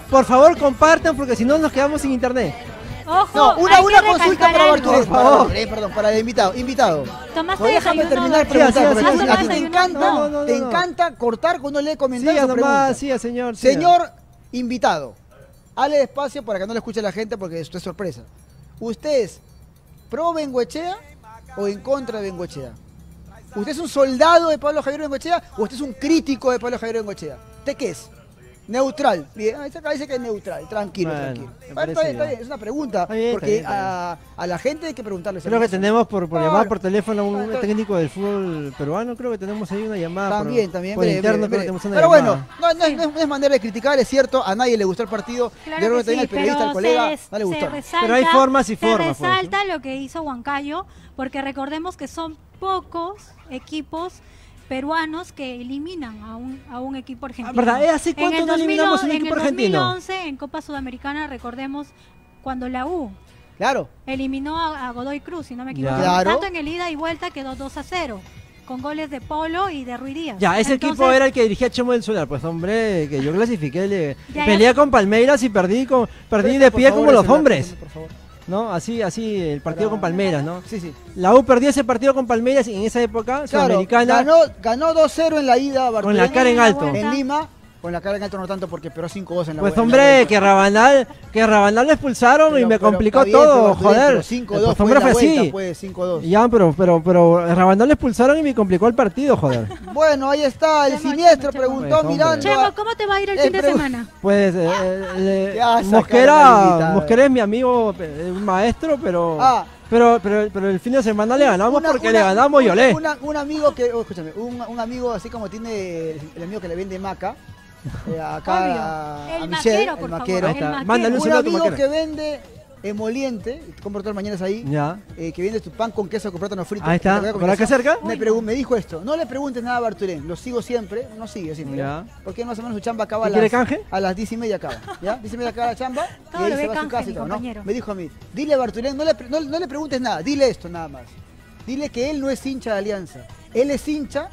por favor compartan porque si no nos quedamos sin internet. Ojo, No, una, hay una que consulta recalcar para algo. Bartolés. Por favor. Perdón, perdón, para el invitado. Invitado. ¿Tomaste No, déjame desayuno, terminar de Bartolés? preguntar, Sí, porque sí, a sí, ti sí. te encanta, No, no, no, te no. encanta cortar cuando lee comentarios Siga o preguntas. nomás, siga señor. siga. Señor invitado, hable despacio para que no le escuche la gente porque esto es sorpresa. ¿Usted es pro Bengoechea o en contra de Bengoechea? ¿Usted es un soldado de Pablo Javier Bengoechea o usted es un crítico de Pablo Javier Bengoechea? ¿Usted qué es? Neutral. Bien, ahí acá dice que es neutral. Tranquilo, Bueno, tranquilo. me Está parece bien, está bien. bien, es una pregunta. Está bien, porque está bien, está a, a la gente hay que preguntarle. Creo que tenemos por, por Claro. llamar por teléfono a un Claro. técnico del fútbol peruano, creo que tenemos ahí una llamada. También, por, también. Por breve, interno breve, creo que breve. tenemos una Pero llamada. bueno, no, no es- no es, no es manera de criticar, es cierto. A nadie le gustó el partido. Claro Yo creo que que también sí, al periodista, pero al colega, se, no le gustó. se resalta, Pero hay formas y se formas, pues, resalta lo que hizo Huancayo, porque recordemos que son pocos equipos peruanos que eliminan a un, a un equipo argentino. Ah, ¿verdad? ¿Eh? ¿Hace En cuánto el no eliminamos a un en equipo el argentino? dos mil once, en Copa Sudamericana, recordemos cuando la U Claro. eliminó a, a Godoy Cruz, si no me equivoco. Ya. Claro. Tanto en el ida y vuelta quedó dos a cero, con goles de Polo y de Ruiz Díaz. Ya, ese Entonces, equipo era el que dirigía Chemo del Solar. Pues hombre, que yo clasifiqué, le, Ya, peleé ya. con Palmeiras y perdí con perdí de Por pie favor, como los ese lápiz, hombres, por favor. ¿no? Así, así el partido Para- con Palmeiras, ¿no? Sí, sí. La U perdió ese partido con Palmeiras y en esa época Claro, sudamericana ganó, ganó dos cero en la ida, con Bartolomé, la cara en alto. en Lima. Con la cara en alto no tanto porque pero cinco dos en la Pues en la hombre, vuelta. que Rabanal, que Rabanal le expulsaron y Pero- me pero complicó está bien, pero todo, Bartolomé, joder. pero cinco dos Pues fue hombre la fue vuelta, así. pues, cinco dos. Ya, pero, pero, pero a Rabanal le expulsaron y me complicó el partido, joder. Bueno, ahí está, el Chemo, siniestro Chemo, Chemo. preguntó Pues, mirando. hombre. a- Chemo, ¿cómo te va a ir el El fin de pregu- semana? Pues eh, eh, Ya, sacaron al Mosquera, invitado. Mosquera es mi amigo, eh, un maestro, pero, Ah. pero, pero, pero el fin de semana le ganamos Una- porque una- le ganamos y una- olé. una- un amigo que, oh, escúchame, un, un amigo así como tiene el amigo que le vende maca, eh, acá Obvio. a, El a maquero, Michelle, por el favor, maquero. Ahí el está. maquero. Mándale un Un saludo a tu amigo maquera. que vende emoliente, compro todas las mañanas ahí, Ya. eh, que vende tu pan con queso con plátano frito. Ahí está. ¿Te acuerdas? ¿Por acá cerca? Me, pregun- me dijo esto, no le preguntes nada a Bartolén, lo sigo siempre, no sigue siempre, Ya. porque más o menos su chamba acaba a ¿Y quiere las, canje? a las diez y media acaba, ¿ya? diez y media acaba la chamba Todo y ahí lo se ve va a su canje, casa y mi todo, ¿no? compañero. Me dijo a mí, dile a Bartolén, no le, pre- no, no le preguntes nada, dile esto nada más, dile que él no es hincha de Alianza, él es hincha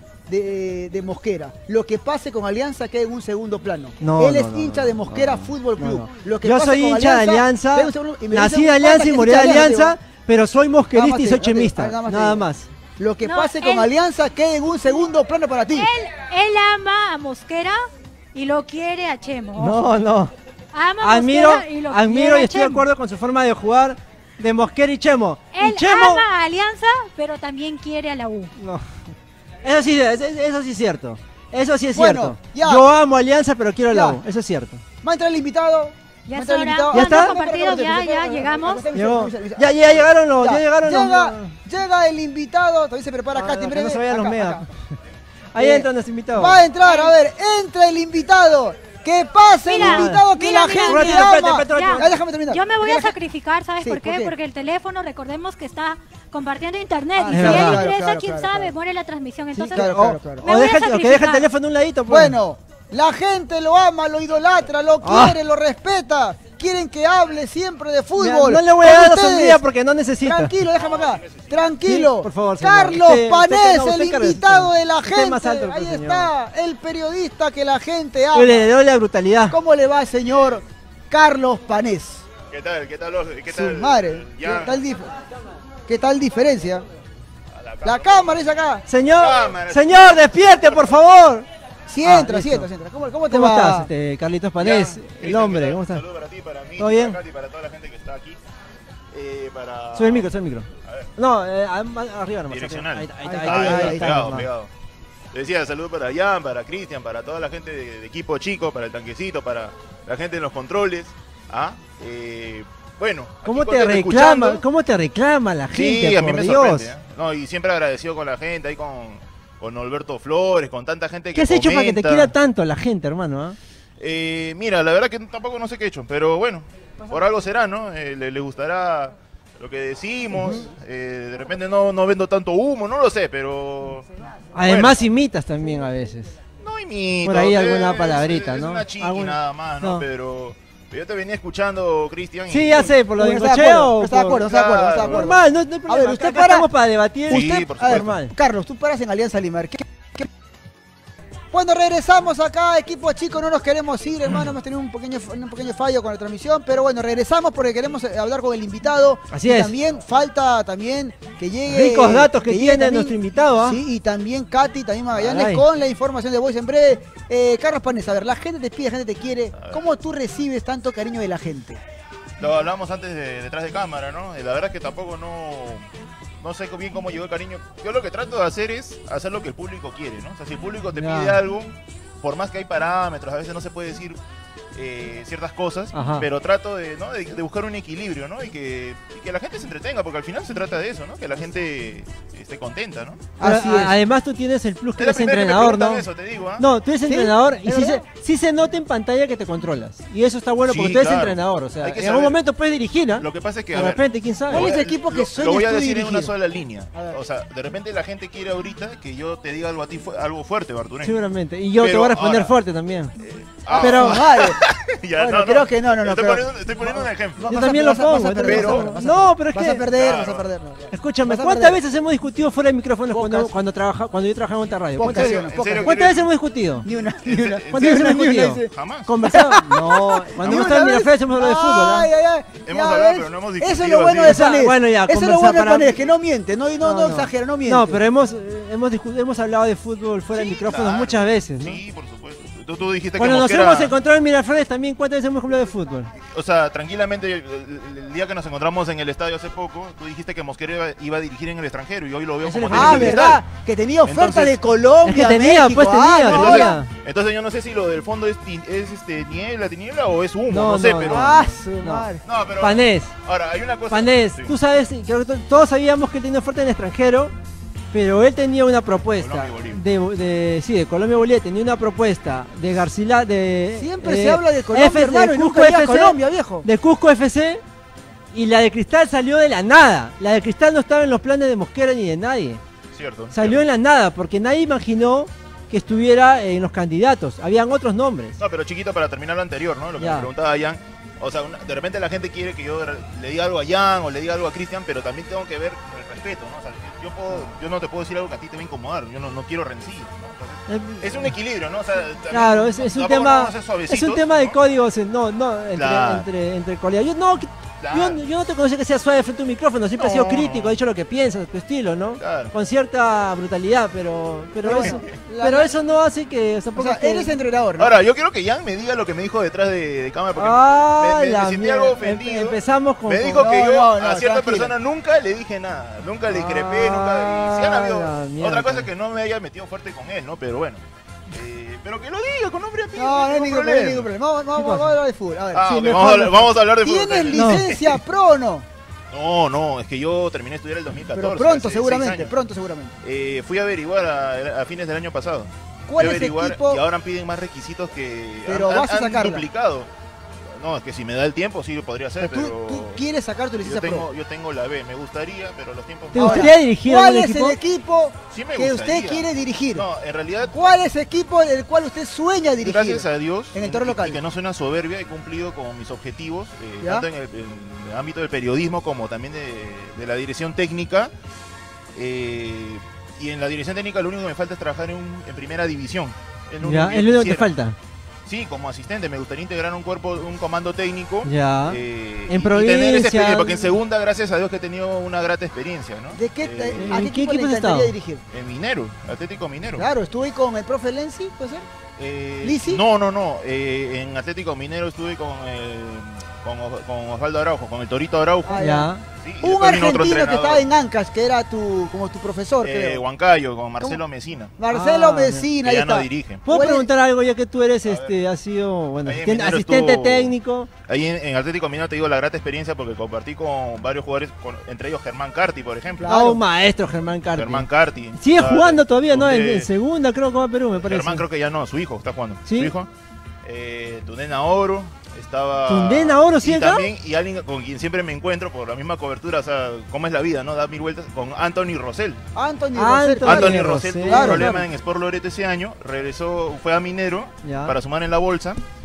de, de Mosquera. Lo que pase con Alianza queda en un segundo plano. No, él no, es no, hincha no, de Mosquera no, no. Fútbol No, Club. no. Lo que Yo pase soy con hincha de Alianza, queda un segundo- y me nací dice de un Alianza pata y que morí es de hincha Alianza, digo, pero soy mosquerista Nada y más soy te digo, chemista, nada más te nada digo. más. Lo que No, pase con él- Alianza queda en un segundo plano para ti. Él, él ama a Mosquera y lo quiere a Chemo. ojo. No, no. Ama a Admiro, Mosquera y lo admiro quiere y a estoy de Chemo. acuerdo con su forma de jugar de Mosquera y Chemo. Él y Chemo, ama a Alianza, pero también quiere a la U. no. Eso sí, es- es- eso sí es cierto. Eso sí es Bueno, cierto. ya. Yo amo Alianza, pero quiero la Ya. U. Eso es cierto. Va a entrar el invitado. Ya va a es entrar el hora. invitado. ¿Ya está? ¿Cuántos compartidos? Ya, ya, llegamos. Llegó. Ya, ya llegaron los, ya, llegaron los. llega, llega el invitado, también se prepara Ah, acá, no, en que breve. no se vayan los Acá, mea. acá. Ahí Eh, entran los invitados. Va a entrar, a ver, entra el invitado. Que pase Mira, el invitado que mira, la mira, gente mira. ama. Espérate, espérate, espérate. Ya, déjame terminar. Yo me voy Porque a la gente- sacrificar, ¿sabes Sí, por qué? ¿por qué? Porque el teléfono, recordemos que está compartiendo internet. Ah, y si es él verdad. ingresa, Claro, quién claro, sabe, claro. muere la transmisión. Entonces, claro, o, claro, claro. me o voy a deja, o que deja el sacrificar. teléfono a un ladito. Pues. Bueno, la gente lo ama, lo idolatra, lo Ah. quiere, lo respeta. Quieren que hable siempre de Mira, fútbol. no le voy a Con dar la ustedes. sonrisa porque no necesita. Tranquilo, déjame acá. Tranquilo. Sí, por favor, señor. Carlos Usted- Panés, usted- no, usted el cargue- invitado de la usted gente. más alto que Ahí el señor. está, el periodista que la gente ama. Yo le doy la brutalidad. ¿Cómo le va, señor Carlos Panés? ¿Qué tal? ¿Qué tal? los- ¿Qué Su tal? madre. ¿Qué Ya. tal, dif- ¿Qué tal diferencia? A la La cámara es acá. Señor, Cámara. señor, despierte, por favor. Sí Ah, entra, sí listo. entra, sí entra. ¿Cómo, cómo te ¿Cómo va? estás, este, Carlitos Panés? Ya. El Cristian, hombre, ¿qué tal? ¿cómo estás? Un saludo para ti, para mí, ¿Todo bien? para Katy, para toda la gente que está aquí. Eh, para... Sube el micro, sube el micro. A ver. No, eh, a- arriba nomás. Direccional. Ahí está, ahí Ahí está, está, ahí ahí está, está, ahí está pegado, nomás. pegado. Le decía, saludo para Jan, para Cristian, para toda la gente de, de equipo chico, para el tanquecito, para la gente en los controles. ¿Ah? Eh, bueno. aquí ¿Cómo te contento reclama? escuchando. ¿Cómo te reclama la gente? Sí, a mí por me Dios? sorprende. ¿eh? No, y siempre agradecido con la gente, ahí con, con Alberto Flores, con tanta gente que ¿Qué has hecho para que te comenta. quiera tanto la gente, hermano? ah? Eh, mira, la verdad que tampoco no sé qué he hecho, pero bueno, por algo será, ¿no? Eh, le, le gustará lo que decimos, eh, de repente no, no vendo tanto humo, no lo sé, pero... Además imitas también a veces. bueno, no imito. por ahí es- alguna palabrita, es, ¿no? Es una chiqui Algún- nada más, ¿no? no. Pero, pero yo te venía escuchando, Cristian. y- Sí, ya sé, por lo de No está de Bengochea acuerdo, o no está de por- acuerdo, no está de acuerdo, no está de acuerdo. Normal, no, no hay problema. ver, usted Acá para- estamos para debatir. Sí, Usted, por a ver, normal. Carlos, tú paras en Alianza Lima. ¿Qué, qué- Bueno, regresamos acá, equipo chico, no nos queremos ir, hermano, hemos tenido un pequeño, un pequeño fallo con la transmisión, pero bueno, regresamos porque queremos hablar con el invitado. Así y es. También falta también que llegue... Ricos datos que, que tiene también, nuestro invitado, ¿ah? Sí, y también Katy, también Magallanes, Caray. con la información de Voice en breve. Eh, Carlos Panes, a ver, la gente te pide, la gente te quiere. ¿Cómo tú recibes tanto cariño de la gente? Lo hablamos antes de, detrás de cámara, ¿no? La verdad es que tampoco no... No sé bien cómo llegó el cariño. Yo lo que trato de hacer es hacer lo que el público quiere, ¿no? O sea, si el público te Ya. pide algo, por más que hay parámetros, a veces no se puede decir eh, ciertas cosas, Ajá. pero trato de, ¿no? de, de buscar un equilibrio, ¿no? Y que, y que la gente se entretenga, porque al final se trata de eso, ¿no? Que la gente esté contenta, ¿no? Así Pero, es. Además tú tienes el plus que Es la eres primera que me entrenador, ¿no? preguntan eso, te digo, ¿ah? No, tú eres ¿Sí? entrenador y ¿Es sí se, verdad? sí se nota en pantalla que te controlas. Y eso está bueno Sí, porque tú eres claro. entrenador. O sea, Hay en que algún saber. momento puedes dirigir, ¿ah? Lo que pasa es que, a De ver, repente, quién sabe. ¿Cuál es Lo- el equipo que lo- sueñas Lo voy a tú decir en dirigir? una sola línea. A ver. O sea, de repente la gente quiere ahorita que yo te diga algo a ti, fu- algo fuerte, Barturén. Seguramente. Y yo te Pero voy a responder ahora- fuerte también. Ah, Pero- Vale. ya, Bueno, creo que no, no, no, Estoy, pero- poniendo, estoy poniendo un ejemplo. Yo Vas a- también vas lo a- vas a pongo, perder, pero- vas a perder, vas a no, perder. pero es Vas que- a perder, Claro. vas a perder. no, ya. Escúchame, Vas a ¿cuántas perder. veces hemos discutido fuera de micrófonos cuando, Pocas. cuando, trabaja, cuando yo trabajaba en Ontario? Pocas, ¿Cuántas, sí, ¿En no, serio pocas. quieres- ¿Cuántas veces hemos discutido? Ni una, ni ¿En una. serio? ¿Cuántas veces hemos Ni una, discutido? ni una. Jamás. Conversado. No, cuando Ni hemos una estado en vez. Miraflores hemos hablado de fútbol, ¿ah? Ay, ay, ay. Hemos Ya hablado, ves, pero no hemos Eso es discutido lo bueno así. de O sea, Panes. bueno, ya, Eso es lo conversar bueno de para- Panes, que no miente, no, no, no, No, no. exagera, no miente. No, pero hemos, eh, hemos, discu- hemos hablado de fútbol fuera de Sí, micrófonos claro. muchas veces, ¿no? Sí, por supuesto. Tú, tú dijiste Cuando que nos Mosquera, hemos encontrado en Miraflores también, ¿cuántas veces hemos hablado de fútbol? o sea, tranquilamente, el, el- el día que nos encontramos en el estadio hace poco, tú dijiste que Mosquera iba, iba a dirigir en el extranjero y hoy lo veo Ese como le- Ah, técnico del verdad, Cristal. que tenía oferta Entonces- de Colombia, Es que tenía, México. pues, tenía, Ah, no, tenía. ahora- Entonces, entonces yo no sé si lo del fondo es, tin- es este, niebla, tiniebla o es humo, No, no, sé, no, pero... Ah, su No. madre. No, pero... Panés, Ahora, hay una cosa... Panés, Sí. tú sabes, creo que to- todos sabíamos que él tenía oferta en el extranjero, pero él tenía una propuesta Colombia y de, de sí, de Colombia y Bolivia, tenía una propuesta de Garcila, de Siempre eh, se habla de Colombia, F- de hermano, y Cusco nunca llega a F C, Colombia, viejo. de Cusco F C, y la de Cristal salió de la nada. La de Cristal no estaba en los planes de Mosquera ni de nadie. Cierto. Salió en la nada, porque nadie imaginó que estuviera en los candidatos. Habían otros nombres. No, pero chiquito, para terminar lo anterior, ¿no? Lo que Ya. me preguntaba Jan. O sea, una- de repente la gente quiere que yo de re- le diga algo a Jan o le diga algo a Cristian, pero también tengo que ver el respeto, ¿no? O sea, yo, puedo, yo no te puedo decir algo que a ti te va a incomodar. Yo no, no quiero rencillas, ¿no? Entonces, Eh, es un equilibrio, ¿no? O sea, también Claro, es, es un tampoco tema, vamos a ser es suavecitos, un tema de ¿no? códigos, eh, no, no, entre, Claro. entre, entre colegas. Yo no, que- Claro. yo, yo no te conocía que seas suave frente a un micrófono, siempre has No, sido crítico, no. has dicho lo que piensas, tu estilo, ¿no? Claro. Con cierta brutalidad, pero, pero, Pero eso, bueno, la- pero eso no hace que O tampoco sea, es que- eres entrenador, ¿no? Ahora, yo quiero que Jan me diga lo que me dijo detrás de, de cámara, porque Ah, me, me- me la sentí mierda. algo Em- ofendido. Empezamos con... Me con- dijo que No, yo no, no, a cierta tranquilo. persona nunca le dije nada, nunca le increpé, nunca... Y si han Ah, habido... la mierda. Otra cosa es que no me haya metido fuerte con él, ¿no? Pero bueno. Eh, pero que lo diga con nombre y apellido. No, no hay ningún ningún problema, ningún problema. Vamos, vamos, ¿Qué vamos cosa? a hablar de fútbol. A ver, Ah, Sí, ok, mejor vamos, a, no. hablar- vamos a hablar de fútbol. ¿tienes No. licencia pro o no? No, no, es que yo terminé de estudiar el dos mil catorce. Pero pronto, hace seguramente, seis años. pronto, seguramente. Eh, fui a averiguar a, a fines del año pasado. ¿Cuál Fui a es el averiguar equipo? y ahora piden más requisitos que Pero han, vas a han- han sacarla. duplicado. No, es que si me da el tiempo sí lo podría hacer, ¿Tú, pero tú quieres sacar tu yo licencia tengo, pro? yo tengo la B, me gustaría, pero los tiempos ¿Te no. gustaría dirigir ¿Cuál algún es equipo? el equipo Sí me que gustaría. usted quiere dirigir? No, en realidad, ¿Cuál es el equipo el cual usted sueña dirigir? gracias a Dios, en el torneo y- local? y que no suena soberbia, he cumplido con mis objetivos, eh, ¿Ya? tanto en el, en el ámbito del periodismo como también de, de la dirección técnica. eh, y en la dirección técnica lo único que me falta es trabajar en, un- en primera división. Es lo único Ya, que es yo lo único que quisiera. falta. Sí, como asistente, me gustaría integrar un cuerpo, un comando técnico. Ya. eh, En y- y tener esa provincia. experiencia, porque en segunda, gracias a Dios, que he tenido una grata experiencia, ¿no? ¿De qué, Eh, ¿A ¿en qué qué equipo le equipo has encantaría estado? dirigir? en Minero, Atlético Minero. Claro, estuve con el profe Lenzi, ¿puede ser? Eh, ¿Lisi? No, no, no. eh, en Atlético Minero estuve con, el, con, Os- con Osvaldo Araujo, con el Torito Araujo. Ah, Ya. Sí, y Un después vino otro argentino que entrenador, estaba en Ancas, que era tu, como tu profesor, eh, creo. Huancayo, con Marcelo Mesina. Marcelo Ah, Mesina, Que ahí ya no está. dirige. ¿Puedo ¿Cuál es? preguntar algo ya que tú eres, A este, has sido, bueno, Ahí en asistente, Minero asistente estuvo- técnico? Ahí en, en Atlético Minero te digo la grata experiencia porque compartí con varios jugadores, con- entre ellos Germán Carti, por ejemplo. Claro. Ah, un maestro, Germán Carti. Germán Carti. Sigue ¿sabes? jugando todavía, ¿no? En, Tunde- en segunda, creo, Copa Perú, me parece. Germán creo que ya no, su hijo está jugando. ¿Sí? Su hijo. Eh, Tundena Oro. Estaba... ¿Tundena Oro y sigue acá? también, y alguien con quien siempre me encuentro por la misma cobertura, o sea, cómo es la vida, ¿no? Da mil vueltas, con Anthony Rosell. Anthony Anthony Rosell, claro. Anthony Rosell, Rosell tuvo claro, un problema claro. en Sport Loreto ese año, regresó, fue a Minero Ya. para sumar en la bolsa.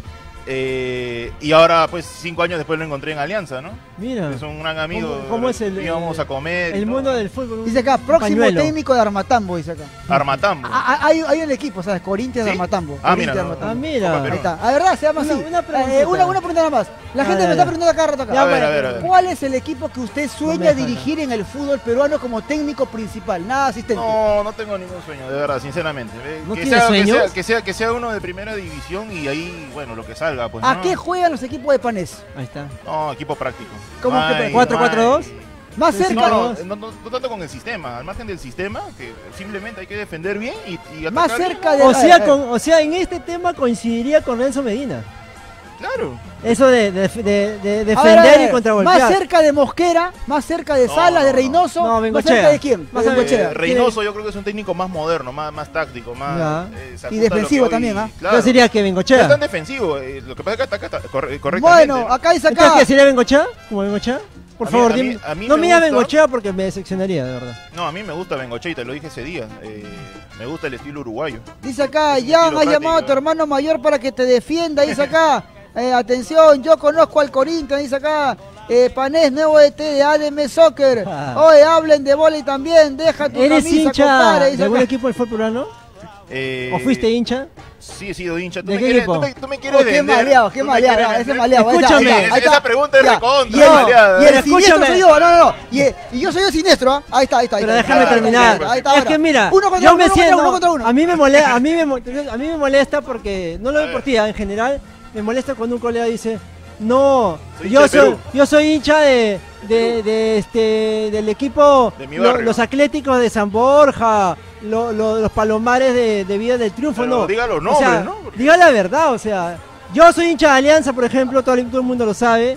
Eh, y ahora, pues, cinco años después lo encontré en Alianza, ¿no? Mira. Es un gran amigo. ¿Cómo, cómo es el, íbamos a comer. el y mundo todo. del fútbol? Dice acá, próximo pañuelo. técnico de Armatambo, dice acá. Armatambo. Ah, ah, hay, hay un equipo, ¿sabes? Corinthians de ¿Sí? Armatambo. Ah, mira, Corinthians de no. Armatambo. Ah, mira. Copa Ahí Perú. está. A verdad, se llama Una- así. una Eh, preguntita. una, una pregunta nada más. La Ah, gente ya, me está ya. preguntando acá rato acá. Ya, A ver, bueno, a ver, a ver. ¿Cuál es el equipo que usted No me sueña dejan. dirigir en el fútbol peruano como técnico principal? Nada asistente. No, no tengo ningún sueño, de verdad, sinceramente. Eh, ¿No que, tienes sea, que, sueños? sea, que, sea, que sea uno de primera división y ahí, bueno, lo que salga, pues. ¿A ¿no? qué juegan los equipos de Panés? Ahí está. No, equipo práctico. ¿Cómo No que hay- cuatro cuatro dos? no hay- Más Sí, cerca, No, Cerca. no, no, no, no tanto con el sistema, al margen del sistema, que simplemente hay que defender bien y, y más atacar cerca bien. de... O a ver, sea, a ver. con, o sea, en este tema coincidiría con Renzo Medina. Claro. Eso de, de, de- de A defender ver, a ver, y contragolpear. más cerca de Mosquera, más cerca de No, Salas, de no, Reynoso, no, más Bengochea. cerca de quién? Más De a- Bengochea. Eh, Reynoso yo creo que es un técnico más moderno, más, más táctico, más... Ya. eh, se Y ajusta a lo defensivo que hoy- también, ¿ah? Claro. Yo sería que No es Bengochea. tan defensivo, eh, lo que pasa es que ataca ta- corre- correctamente. Bueno, acá dice ¿Entonces acá. qué sería Bengochea? ¿Como Bengochea? Por A mí- favor, a mí- dime. a mí No me me digas gusta- Bengochea porque me decepcionaría, de verdad. No, a mí me gusta Bengochea y te lo dije ese día. eh, me gusta el estilo uruguayo. Dice acá, Es un Jan, estilo has llamado a táctico, tu ¿eh? hermano mayor para que te defienda, dice acá. Eh, atención, yo conozco al Corinthians, dice acá. Eh, Panés, nuevo E T de A D M Soccer. Ah. Oye, hablen de vóley también, deja tu ¿Eres camisa, hincha compadre, de dice algún acá. equipo del fútbol peruano? Eh, ¿O fuiste hincha? Sí, he sido hincha. ¿Tú ¿De me qué quieres, equipo? tú me, tú me quieres Oh, qué vender? maleado, qué ¿Tú me maleado, quieres ese vender? maleado. ahí está, Escúchame. ahí está, ahí Esa está. pregunta es Ya. recontra Y el- maleada. Y el Escúchame. siniestro soy yo, no, no, no. Y, y yo soy el siniestro, ¿ah? Ahí está, ahí está. ahí Pero está, déjame ahí está, terminar. ahí está, ahí está, Es ahora. que mira, Uno contra yo uno, me uno contra siento. uno, uno contra uno. A mí me molesta, a mí me, mo- a mí me molesta porque no lo veo por ti, ¿ah? En general me molesta cuando un colega dice, no, Soy yo hincha de soy, Perú. yo soy hincha de, de, de este del equipo De mi lo- barrio. los Atléticos de San Borja, lo- lo- los Palomares de, de Villa del Triunfo, Pero no. diga los O nombres, sea, ¿no? Porque- diga la verdad, o sea, yo soy hincha de Alianza, por ejemplo, todo, el- todo el mundo lo sabe.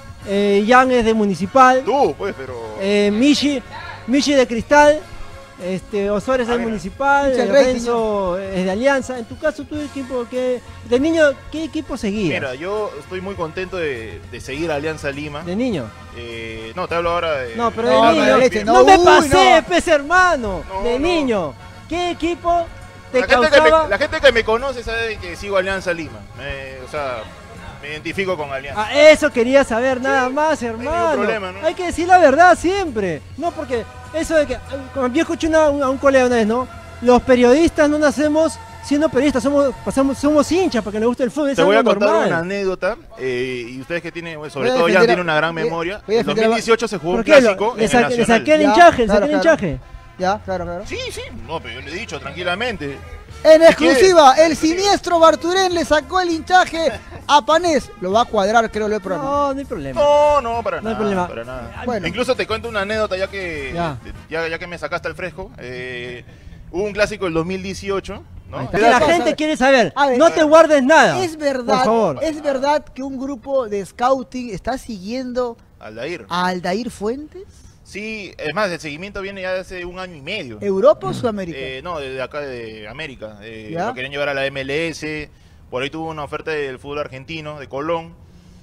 Eh, Jan es de Municipal. Tú, pues, pero... Eh, Michi, Michi de Cristal, este, Osorio es Ah, del mira. Municipal, Hincha del eh, Racing, Renzo es de Alianza. En tu caso, ¿tú de equipo qué, de niño, qué equipo seguías? Mira, yo estoy muy contento de, de seguir a Alianza Lima. De niño. Eh, no, te hablo ahora de... No, pero No, de no, niño. leche, no, no, me uy, pasé, no. pez hermano. No, de no. niño. ¿Qué equipo te La gente, que causaba? me, la gente que me conoce sabe que sigo Alianza Lima. Me- o sea, me identifico con Alianza. Ah, eso quería saber nada más, hay ningún hermano. problema, ¿no? Hay que decir la verdad siempre. No, porque eso de que. Como yo escuché una- un- a un colega una vez, ¿no? Los periodistas no nacemos siendo periodistas, somos, pasamos, somos hinchas porque nos gusta el fútbol. Es Te voy a algo contar normal. una anécdota eh, y ustedes que tienen, bueno, sobre Voy a todo Jan defender a- tiene una gran voy a- memoria. voy a En defender a- dos mil dieciocho se jugó un ¿Por qué? Lo- clásico le, en sa- el le Nacional. saqué el Ya, hinchaje, le claro, saqué el claro. hinchaje. Ya, claro, claro. Sí, sí, no, pero yo le he dicho tranquilamente. En ¿Qué exclusiva, quieres? el siniestro Barturén le sacó el hinchaje a Panés. Lo va a cuadrar, creo, el programa. No, no hay problema. No, no, para No hay nada. problema. Para nada. Bueno. Incluso te cuento una anécdota ya que Ya. ya, ya que me sacaste al fresco. Eh, hubo un clásico del dos mil dieciocho, ¿no? Ahí está. Era Que la cosa- gente quiere saber. A ver, no te guardes nada. Es Por verdad, favor. es verdad que un grupo de scouting está siguiendo Aldair. a Aldair Fuentes. Sí, es más, el seguimiento viene ya de hace un año y medio. ¿Europa o Sudamérica? Eh, no, desde acá de América. Eh, ¿Ya? lo querían llevar a la M L S. Por ahí tuvo una oferta del fútbol argentino, de Colón.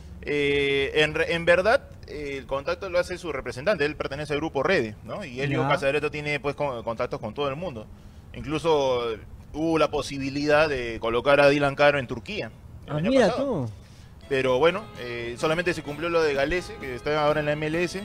Eh, en, re- en verdad, eh, el contacto lo hace su representante. Él pertenece al grupo Rede, ¿no? Y Elio Ya. Casareto tiene pues con- contactos con todo el mundo. Incluso eh, hubo la posibilidad de colocar a Dylan Caro en Turquía. el Ah, año mira pasado. tú. Pero bueno, eh, solamente se cumplió lo de Galese, que está ahora en la M L S.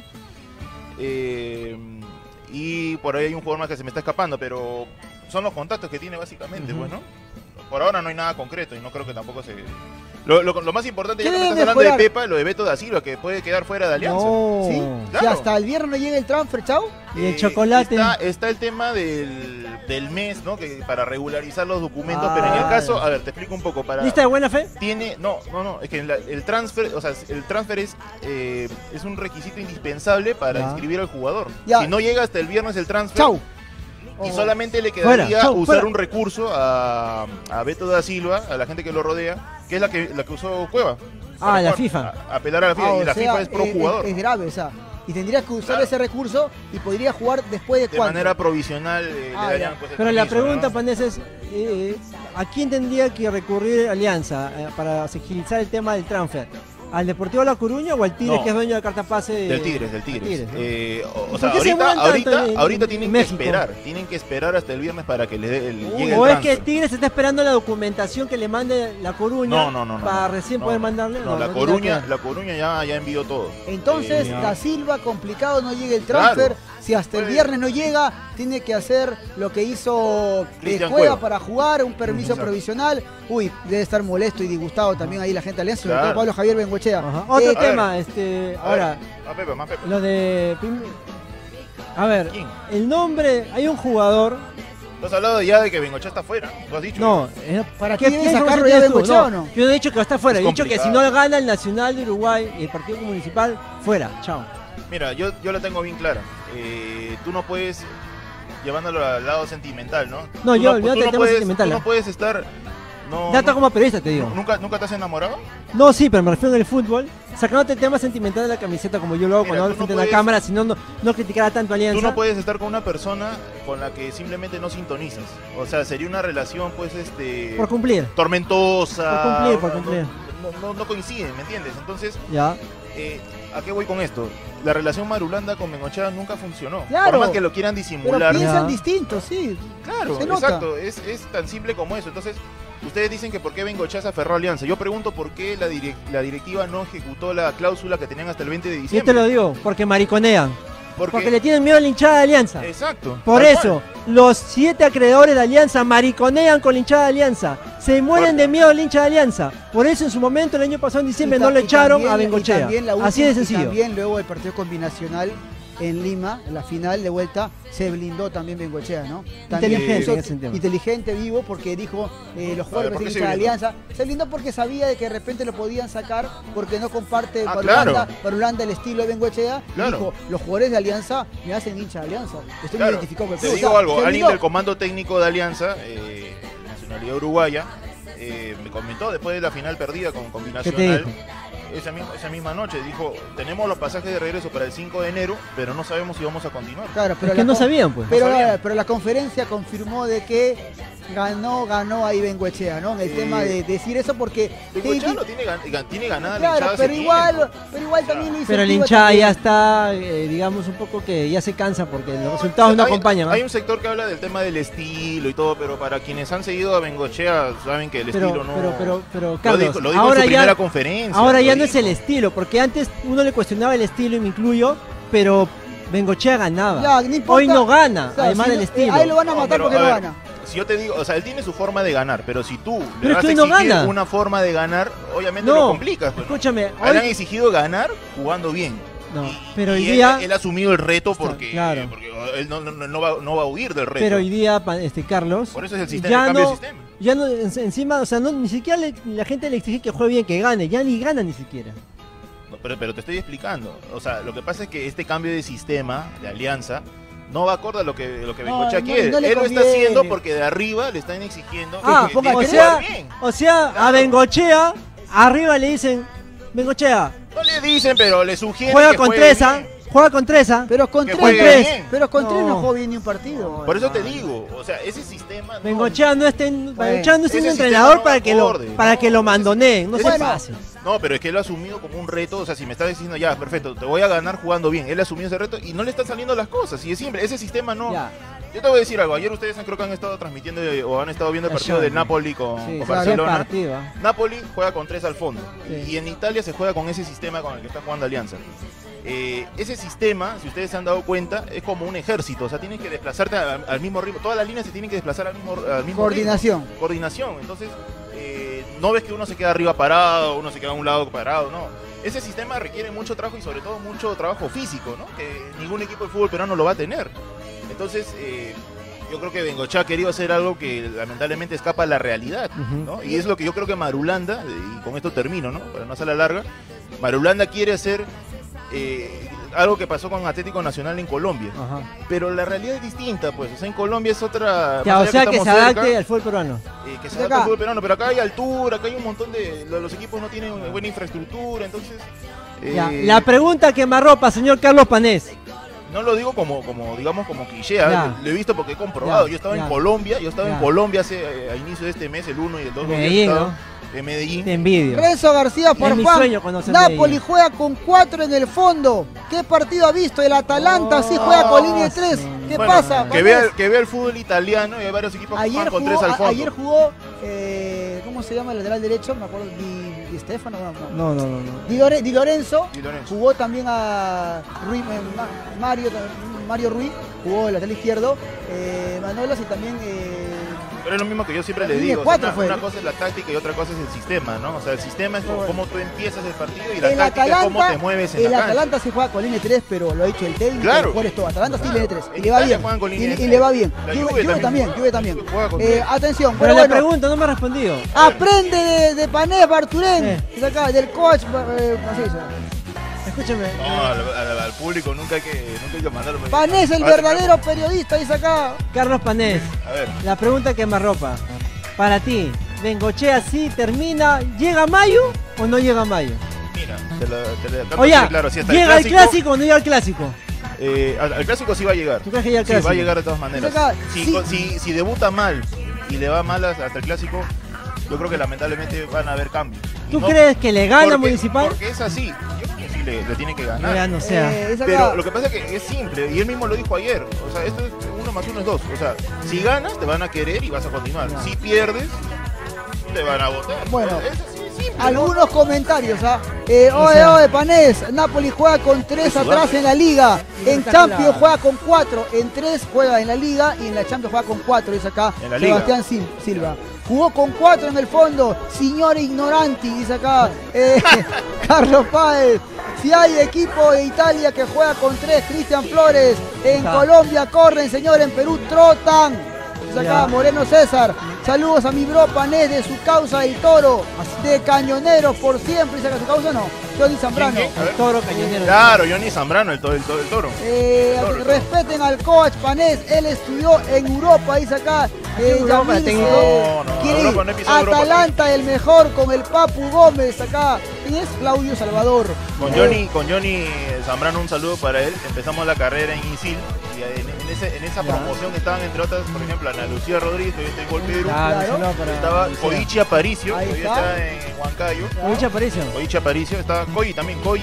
Eh, y por ahí hay un jugador más que se me está escapando, pero son los contactos que tiene básicamente, Ujú. pues, ¿no? Por ahora no hay nada concreto y no creo que tampoco se... Lo, lo- lo más importante, ya ¿Qué que me debe estás hablando de mejorar? Pepa, lo de Beto da Silva, que puede quedar fuera de Alianza. No. ¿Sí? claro. Si hasta el viernes no llega el transfer, chao. Y el Eh, chocolate. Está, está el tema del, del mes, ¿no? Que para regularizar los documentos, Ah. pero en el caso, a ver, te explico un poco. Para, ¿Lista de buena fe? tiene, no, no, no, es que la- el transfer, o sea, el transfer es, eh, es un requisito indispensable para Ya. inscribir al jugador. Ya. Si no llega hasta el viernes el transfer, Chau. y Oh. solamente le Fuera, quedaría chau, usar fuera. un recurso a, a Beto da Silva, a la gente que lo rodea, que es la que, la que usó Cueva. Ah, Para la jugar, FIFA. A, apelar a la FIFA, Ah, o y la sea, FIFA es pro es, jugador. es grave, o sea. Y tendrías que usar Claro. ese recurso y podría jugar después de de cuánto. manera provisional eh, Ah, le darían ya. pues, el Pero la permiso, pregunta, ¿no? Panés, es: eh, ¿a quién tendría que recurrir Alianza eh, para agilizar el tema del transfer? ¿Al Deportivo La Coruña o al Tigres, No. que es dueño de cartapase? De... Del Tigres, del Tigres. Tigres, ¿no? Eh, o, o ¿Por sea, qué se ahorita, demoran tanto ahorita, en- ahorita en tienen México? que esperar, tienen que esperar hasta el viernes para que le dé el, llegue el O es que transfer. Tigres está esperando la documentación que le mande La Coruña No, no, no, no, para no, recién no, poder no. mandarle. No, la tiene Coruña, que ver. la Coruña ya, ya envió todo. Entonces, Eh, Da Silva, complicado, no llega el transfer. Claro. Si hasta el Puede- viernes no llega, tiene que hacer lo que hizo eh, Cristian Cueva, Cueva. para jugar, un permiso Exacto. provisional. Uy, debe estar molesto y disgustado también ahí la gente de Alianza, sobre Claro. todo Pablo Javier Bengochea. Ajá. Otro Eh, a ver. tema, este, A ahora, ver, más Pepe, más Pepe. lo de... prim- A ver, ¿Quién? el nombre, hay un jugador... Tú has hablado ya de que Bengochea está afuera, tú has dicho. No, es- ¿Para ¿qué qué deben información sacarlo ya tienes tú? Bengochea No, o no? Yo no he dicho que va a estar fuera, Es he dicho que si complicado. no gana el Nacional de Uruguay y el partido municipal, fuera, chao. Mira, yo, yo la tengo bien clara. Eh, tú no puedes, llevándolo al lado sentimental, ¿no? No, Tú yo, tú olvídate del tema puedes, sentimental, Tú no ¿eh? puedes estar... No, Ya está no- como periodista, te digo. ¿Nunca, ¿Nunca te has enamorado? No, sí, pero me refiero en el fútbol, sacándote el tema sentimental de la camiseta como yo lo hago Mira, cuando hablo tú no frente a la puedes- cámara, si no, no, no criticara tanto a Alianza. Tú no puedes estar con una persona con la que simplemente no sintonizas. O sea, sería una relación, pues, este... Por cumplir, tormentosa. Por cumplir, por no- cumplir. No, no, no coinciden, ¿me entiendes? Entonces, ya. eh, ¿a qué voy con esto? La relación Marulanda con Bengochea nunca funcionó. Claro. Por más que lo quieran Pero disimular. piensan Ya. distinto, sí. Claro, Se nota. exacto. Es, es tan simple como eso. Entonces, ustedes dicen que por qué Bengochea se aferró a Alianza. Yo pregunto por qué la, direc- la directiva no ejecutó la cláusula que tenían hasta el veinte de Yo diciembre. te lo digo, porque mariconean. Porque, Porque le tienen miedo a la hinchada de Alianza. Exacto. Por tal eso, cual. los siete acreedores de Alianza mariconean con la hinchada de Alianza. Se mueren Fuerte. de miedo a la hinchada de Alianza. Por eso en su momento, el año pasado en diciembre, Y no ta- lo y echaron también- a y Bengochea. también la Así de última- y sencillo. también luego del partido combinacional en Lima, en la final de vuelta, se blindó también Bengochea, ¿no? También Inteligente puso- en ese sentido. inteligente, vivo, porque dijo eh, los A ver, jugadores ¿por de qué se hincha de blindó? Alianza. Se blindó porque sabía de que de repente lo podían sacar porque no comparte Ah, Marulanda, claro. Marulanda el estilo de Bengochea. Y Claro. dijo, los jugadores de Alianza me hacen hincha de Alianza. Estoy muy Claro. identificado con el Te club. digo O sea, algo, se alguien blindó. del comando técnico de Alianza, eh, nacionalidad uruguaya, eh, me comentó después de la final perdida con ¿Qué te Combinacional, dijo? esa misma, esa misma noche, dijo, tenemos los pasajes de regreso para el cinco de enero, pero no sabemos si vamos a continuar. Claro, pero Es que la no con- sabían, pues. Pero, No sabían. pero la conferencia confirmó de que ganó, ganó ahí Bengochea, ¿no? En el Eh, tema de decir eso porque... Bengochea sí, no tiene, gan- gan- tiene ganada la claro, hinchada hace pero igual, tiempo. pero igual también le Pero la incentiva hinchada también. ya está, eh, digamos, un poco que ya se cansa porque los resultados no hay, acompañan. ¿no? Hay un sector que habla del tema del estilo y todo, pero para quienes han seguido a Bengochea saben que el pero, estilo no... pero, pero, pero, lo Carlos, dijo, lo dijo ahora en su primera ya, conferencia. ahora lo ya no es dijo. el estilo, porque antes uno le cuestionaba el estilo y me incluyo, pero Bengochea ganaba. Ya, no importa. Hoy no gana, O sea, además si del no- estilo. Ahí lo van a No, matar pero, porque a no ver, gana. Si yo te digo, o sea, él tiene su forma de ganar, pero si tú Pero le es vas que a hoy no exigir gana. una forma de ganar, obviamente No, lo complicas. Pues, ¿no? Escúchame, A él le han hoy, exigido ganar jugando bien. no, Y- pero hoy y él- día, él, ha asumido el reto Está, porque, claro. porque él no, no, no va, no va a huir del reto. pero hoy día, pa- este Carlos, Por eso es el sistema, ya el cambio no, de sistema. ya no, en- encima, o sea, no, ni siquiera le- la gente le exige que juegue bien, que gane, ya ni gana ni siquiera. No, pero, pero te estoy explicando. O sea, lo que pasa es que este cambio de sistema, de alianza, no va acorde a lo que, lo que No, Bengochea no, quiere. no le él lo está conviene. haciendo porque de arriba le están exigiendo Ah, que ponga tiene o que sea, jugar bien. o sea, a Claro. Bengochea, arriba le dicen, Bengochea, No le dicen, pero le sugieren juega que con juegue Treza, bien. juega con Treza. Pero con Que tres, juegue tres. bien. pero con tres no No. jugó bien ni un partido. Por eso te hermano. digo, o sea, ese sistema... no- Bengochea no está en, Bengochea no es ese un sistema entrenador no para va que lo, acorde, para no, que lo ese- mandoneen, no ese- sea Bueno, fácil. No, pero es que él lo ha asumido como un reto. O sea, si me está diciendo, ya, perfecto, te voy a ganar jugando bien. Él ha asumido ese reto y no le están saliendo las cosas. Y es simple, ese sistema no... Ya. Yo te voy a decir algo. Ayer ustedes creo que han estado transmitiendo eh, o han estado viendo el La partido del Champions. Napoli con, Sí, con claro, Barcelona. partido, ¿ah? Napoli juega con tres al fondo. Sí. Y en Italia se juega con ese sistema con el que está jugando Alianza. Eh, ese sistema, si ustedes se han dado cuenta, es como un ejército. O sea, tienes que desplazarte al, al mismo ritmo. Todas las líneas se tienen que desplazar al mismo, al mismo Coordinación. ritmo. Coordinación. Entonces, eh, no ves que uno se queda arriba parado, uno se queda a un lado parado, no. Ese sistema requiere mucho trabajo y sobre todo mucho trabajo físico, ¿no? Que ningún equipo de fútbol peruano lo va a tener. Entonces, eh, yo creo que Bengochea ha querido hacer algo que lamentablemente escapa a la realidad, Ujú. ¿no? Y es lo que yo creo que Marulanda, y con esto termino, ¿no? Para no hacer la larga, Marulanda quiere hacer eh, algo que pasó con Atlético Nacional en Colombia. Ajá. Pero la realidad es distinta, pues. O sea, en Colombia es otra... Ya, más o sea allá que se estamos adapte cerca, al fútbol peruano. eh, que se De adapte acá. al fútbol peruano, pero acá hay altura, acá hay un montón de... Los equipos no tienen buena infraestructura, entonces... Ya, eh, la pregunta que me arropa, señor Carlos Panés. No lo digo como, como digamos, como cliché, ¿eh? Ya. Lo he visto porque he comprobado. Ya, Yo estaba ya. en Colombia, yo estaba Ya. en Colombia hace, eh, a inicio de este mes, el uno y el dos de Medellín, noviembre, ¿no? estaba- de Medellín. Te envidio. Renzo García Es mi Farfán. sueño conocer Napoli Medellín. juega con cuatro en el fondo. ¿Qué partido ha visto? El Atalanta sí juega con línea de tres. ¿Qué Bueno, pasa? Que Vanés? vea, que vea el fútbol italiano y hay varios equipos que Ayer juegan con jugó, tres al a- fondo. ayer jugó eh, ¿cómo se llama el lateral derecho? Me acuerdo, Di, Di Stefano. No, no. No, no, no. no. Di, Lore- Di Lorenzo. Di Lorenzo. Jugó también a Ruiz, eh, Ma- Mario, Mario Ruiz. Jugó el lateral izquierdo. Eh, Manolas y también... Eh, Pero es lo mismo que yo siempre le Línea digo. o sea, cuatro una, fue. una cosa es la táctica y otra cosa es el sistema, ¿no? O sea, el sistema es Pero bueno. cómo tú empiezas el partido y la el táctica es cómo Atalanta, te mueves en el la cancha. Atalanta sí juega con línea de tres, pero lo ha dicho el técnico. Claro. Por esto, Atalanta sí Claro. línea de tres. Y En le va Italia bien. juegan con Y, línea de y tres. le va bien. La Juve, Juve Juve también también, juega- Juve también. juega con Eh, tres. atención, Pero pero le bueno, pregunto, no me ha respondido. aprende de, de Panés Barturén. Eh. Es acá, del coach. Eh, así es. Escúchame. No, al, al- al público nunca hay que, nunca hay que mandarlo. Panés, el A ver, verdadero periodista, dice acá. Carlos Panés, A ver, la pregunta que me arropa. Para ti, ¿Bengochea sí termina, llega a mayo o no llega a mayo? mira, te lo, te lo acabo Oye, de decir claro, si hasta ¿llega el al clásico o no llega al clásico? Eh, al, al clásico sí va a llegar. ¿Tú crees que llega al Sí, clásico? va a llegar de todas maneras. Acá, Si, sí. si, si debuta mal y le va mal hasta el clásico, yo creo que lamentablemente van a haber cambios. Y ¿Tú no- crees que le gana porque- Municipal? Porque es así. Yo creo que sí le, le tiene que ganar. Ya no sea. Eh, es acá. Pero lo que pasa es que es simple, y él mismo lo dijo ayer. O sea, esto es uno más uno es dos. O sea, si ganas, te van a querer y vas a continuar. Ya. Si pierdes, te van a votar. Bueno, es así de simple. ¿no? Algunos comentarios, ¿ah? Eh, O oye, sea- oye, Panés, Napoli juega con tres Estoy atrás sudando. en la liga. En Espectacular. Champions juega con cuatro. En tres juega en la liga y en la Champions juega con cuatro, dice acá En la liga. Sebastián Sil- Silva. Jugó con cuatro en el fondo. Signore ignoranti, dice acá eh, Carlos Páez. Si hay equipo de Italia que juega con tres, Cristian Flores. En Está. Colombia corren, señor. En Perú trotan. Dice acá Ya. Moreno César. Saludos a mi bro Panés de su causa el toro. De cañoneros por siempre. Dice acá su causa no. Johnny Zambrano. ¿Quién, quién? A ver. Toro cañonero. Claro, Johnny Zambrano, el, to- el, to- el toro. Eh, Toro, toro. respeten al coach Panés, él estudió en Europa, dice acá. Eh, Europa, Yamil, técnico. eh, No, no, quiere Europa, ir. no empieza Europa, Atalanta el mejor con el Papu Gómez acá. ¿Quién es? Claudio Salvador. Con Eh, Johnny, con Johnny Zambrano un saludo para él. Empezamos la carrera en Isil y en, en ese- en esa Ya. promoción estaban entre otras, por ejemplo, Ana Lucía Rodríguez, que hoy está en Gol Perú. Claro, Claro. no, para- Estaba sí. Koichi Aparicio, Ahí que hoy está. está en Huancayo. Koichi Aparicio. Koichi Aparicio, estaba Koyi también, Koyi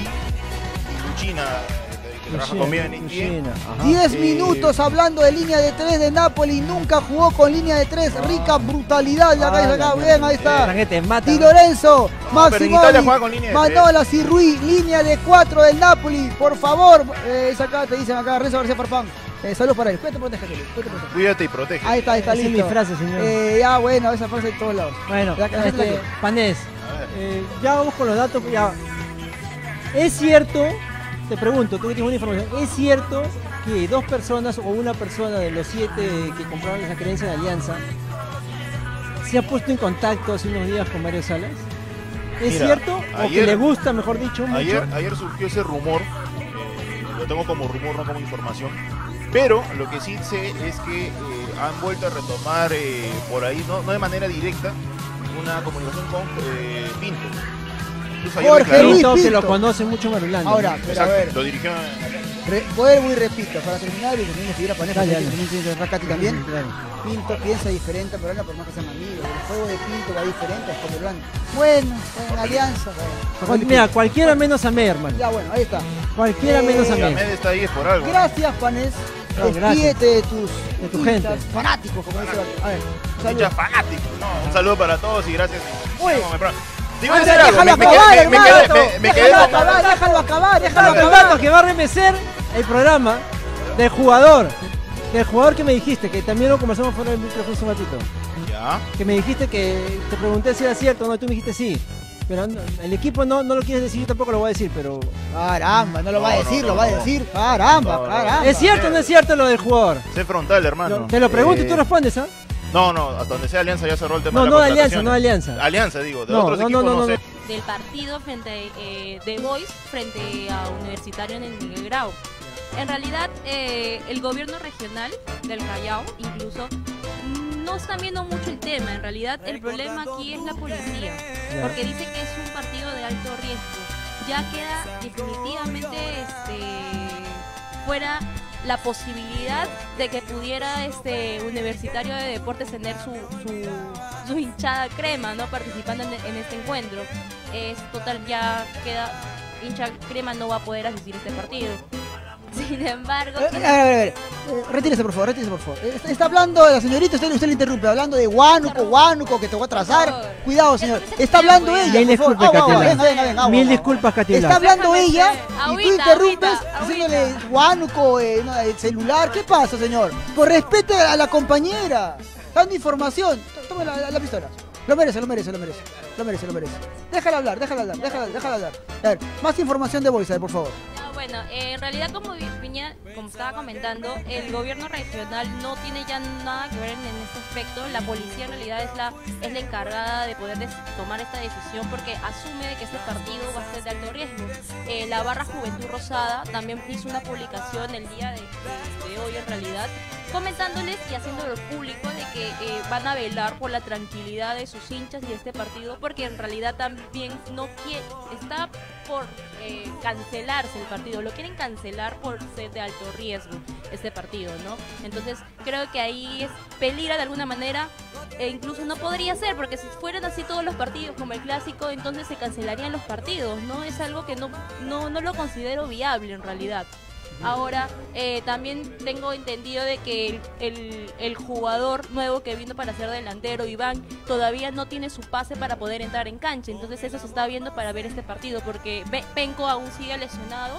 y Luchina, eh, que trabaja conmigo en I T M. Luchina, ajá. diez Eh, minutos hablando de línea de tres de Napoli, nunca jugó con línea de tres, rica brutalidad, de acá, Ah, de acá, la- bien, ahí está. Tranque, te mata. Di Lorenzo, No, pero en Italia Maximoli, juega con línea de Manolas y Ruiz, línea de cuatro del Napoli, por favor. Eh, es acá, te dicen acá, Renzo García Farfán. Eh, saludos para él. Cuídate, protégete, cuídate, protégete. Cuídate y protege. Ahí está, ahí está, Esa es listo. mi frase, señor. Eh, ya, bueno, esa frase de todos lados. Bueno, La- la- este, la- Panés, A ver. eh, ya vamos con los datos. Ya. Es cierto, te pregunto, tú que tienes una información, ¿es cierto que dos personas o una persona de los siete que compraron esa creencia de Alianza se ha puesto en contacto hace unos días con Mario Salas? ¿Es Mira, cierto? ¿O que ayer- le gusta, mejor dicho, mucho? Ayer, ayer surgió ese rumor, eh, lo tengo como rumor, no como información, pero lo que sí sé es que eh, han vuelto a retomar eh, por ahí, no, no de manera directa, una comunicación con eh, Pinto. Incluso ayer Jorge declaró- Luis Pinto, que Pinto. lo conoce mucho Marulanda. Ahora, pero a Exacto, ver, lo dirigió. re- vuelvo y repito, para terminar y también escribir a Paneja, Dale, que dale. también tiene que Racati también. Claro. Pinto piensa diferente a Perulanda, por más que sean amigos. El juego de Pinto va diferente a Perulanda. Bueno, está en alianza. bueno. Cual- Mira, cualquiera menos a mí, hermano. Ya, bueno, ahí está. Cualquiera Eh, menos a Si mí. Ahmed está ahí es por algo. Gracias, Panés. No, gracias. Despídete de tus, De tu hinchas gente. fanáticos, como dice la- A ver, Hincha saludos. fanático. No, un saludo para todos y gracias. Uy. Vamos, me pro- Te iba a Anda, decir algo, déjalo me, me acabar, quedé, me, me hermano. quedé, me, me quedé Déjalo con- acabar, déjalo acabar, déjalo Déjame el acabar. dato que va a remecer el programa del jugador. Del jugador que me dijiste, que también lo conversamos fuera del micrófono hace un ratito. Ya. Que me dijiste que te pregunté si era cierto o no, y tú me dijiste sí. Pero no- el equipo no, no lo quieres decir, yo tampoco lo voy a decir, pero... Caramba, no lo va a No, decir, no, lo no, va a no. decir. Caramba, No, no. caramba. ¿Es cierto o no es cierto lo del jugador? Sé frontal, hermano. Yo te lo pregunto y Eh, tú respondes, ¿ah? No, no, hasta donde sea Alianza ya cerró el tema No, de no la de Alianza, no de contratación. Alianza. Alianza, digo, de No, otros no, equipos no, no, no, sé. Del partido frente eh, de Boys frente a Universitario en el Miguel Grau. En realidad, eh, el gobierno regional del Callao, incluso, no están viendo mucho el tema. En realidad, el problema aquí es la policía, Ya. porque dice que es un partido de alto riesgo. Ya queda definitivamente este, fuera la posibilidad de que pudiera este Universitario de Deportes tener su, su, su hinchada crema, ¿no? Participando en, en este encuentro. Es total, ya queda, hincha crema no va a poder asistir a este partido. Sin embargo... A ver, a ver, a ver. Eh, retírese, por favor, retírese, por favor. Eh, Está, está hablando, la señorita, usted, usted le interrumpe, hablando de Huánuco, Huánuco, que te voy a atrasar. Cuidado, señor. Está hablando ella, Mil por favor. disculpas, Agua, agua, Catiulas. venga, venga, venga, agua, Mil agua. disculpas, Catiulas. Está hablando Déjame ella ser. y tú Agüita, interrumpes agüita, diciéndole Huánuco, eh, no, el celular. ¿Qué pasa, señor? Por respeto a la compañera. Dando información. Tome la, la, la pistola. Lo merece, lo merece, lo merece. Lo merece, lo merece. Déjala hablar, déjala hablar, déjala, déjala hablar. A ver, más información de Boys, por favor. No, bueno, eh, en realidad como Piña, como estaba comentando, el gobierno regional no tiene ya nada que ver en, en este aspecto. La policía en realidad es la, es la encargada de poder des- tomar esta decisión porque asume de que este partido va a ser de alto riesgo. Eh, la barra Juventud Rosada también hizo una publicación el día de, de- de hoy en realidad, comentándoles y haciéndolo público de que eh, van a velar por la tranquilidad de sus hinchas y de este partido porque en realidad también no quiere, está por eh, cancelarse el partido, lo quieren cancelar por ser de alto riesgo este partido, ¿no? Entonces creo que ahí es peligra de alguna manera e incluso no podría ser porque si fueran así todos los partidos como el clásico entonces se cancelarían los partidos, ¿no? Es algo que no, no, no lo considero viable en realidad. Ahora, eh, también tengo entendido de que el, el, el jugador nuevo que vino para ser delantero, Iván, todavía no tiene su pase para poder entrar en cancha. Entonces eso se está viendo para ver este partido, porque Be- Penco aún sigue lesionado.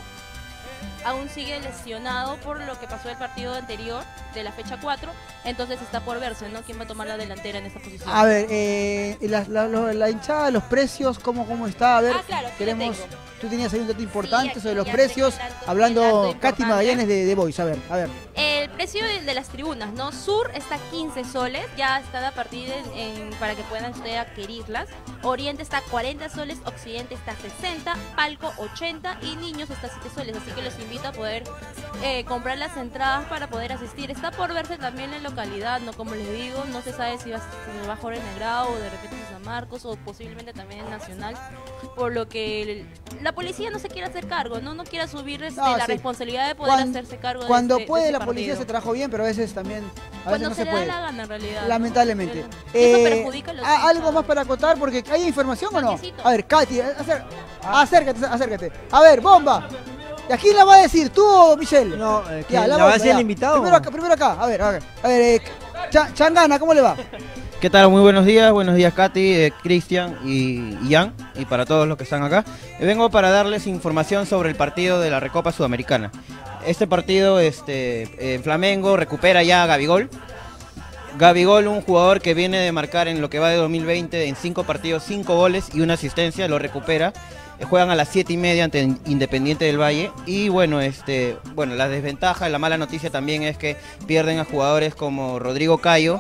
Aún sigue lesionado por lo que pasó el partido anterior, de la fecha cuatro. Entonces está por verse, ¿no? ¿Quién va a tomar la delantera en esta posición? A ver, eh, la, la, la, la hinchada, los precios, ¿cómo, cómo está? A ver, Ah, claro, aquí lo queremos... tengo. Tú tenías ahí un dato importante Sí, sobre aquí los ya precios, tengo el dato- el hablando dato Katy importante. Magallanes de, de Boys. A ver, a ver. El precio de, de las tribunas, ¿no? Sur está quince soles, ya están a partir en, en- para que puedan ustedes adquirirlas. Oriente está cuarenta soles, Occidente está sesenta, Palco ochenta y Niños está siete soles. Así que los invito a poder eh, comprar las entradas para poder asistir. Está por verse también en localidad, ¿no? Como les digo, no se sabe si va, si va a jugar en Negrao o de repente en San Marcos o posiblemente también en Nacional. Por lo que el- la policía no se quiere hacer cargo, ¿no? No quiere asumir este, No, la sí. responsabilidad de poder Cuan- hacerse cargo Cuando de este, puede de la este policía se partido. trabajo bien, pero a veces también, a veces Cuando no se, se le puede. da la gana en realidad. Lamentablemente. Eso Eh, perjudica a los ¿a- ¿Algo hinchas. más para acotar? Porque ¿hay información o no? Necesito. A ver, Katy, acer- acércate, acércate. A ver, bomba. ¿Y a quién la va a decir? ¿Tú o Michelle? No, eh, ¿que Ya, ¿la bomba, va a decir ya. el invitado? Primero acá, primero acá. A ver, a ver. A ver, eh, Cha- Changana, ¿cómo le va? ¿Qué tal? Muy buenos días, buenos días Katy, eh, Cristian y y Jan, y para todos los que están acá. Eh, vengo para darles información sobre el partido de la Recopa Sudamericana. Este partido, este, eh, Flamengo recupera ya a Gabigol. Gabigol, un jugador que viene de marcar en lo que va de dos mil veinte en cinco partidos, cinco goles y una asistencia, lo recupera. Eh, Juegan a las siete y media ante el Independiente del Valle. Y bueno, este, bueno, la desventaja, la mala noticia también es que pierden a jugadores como Rodrigo Cayo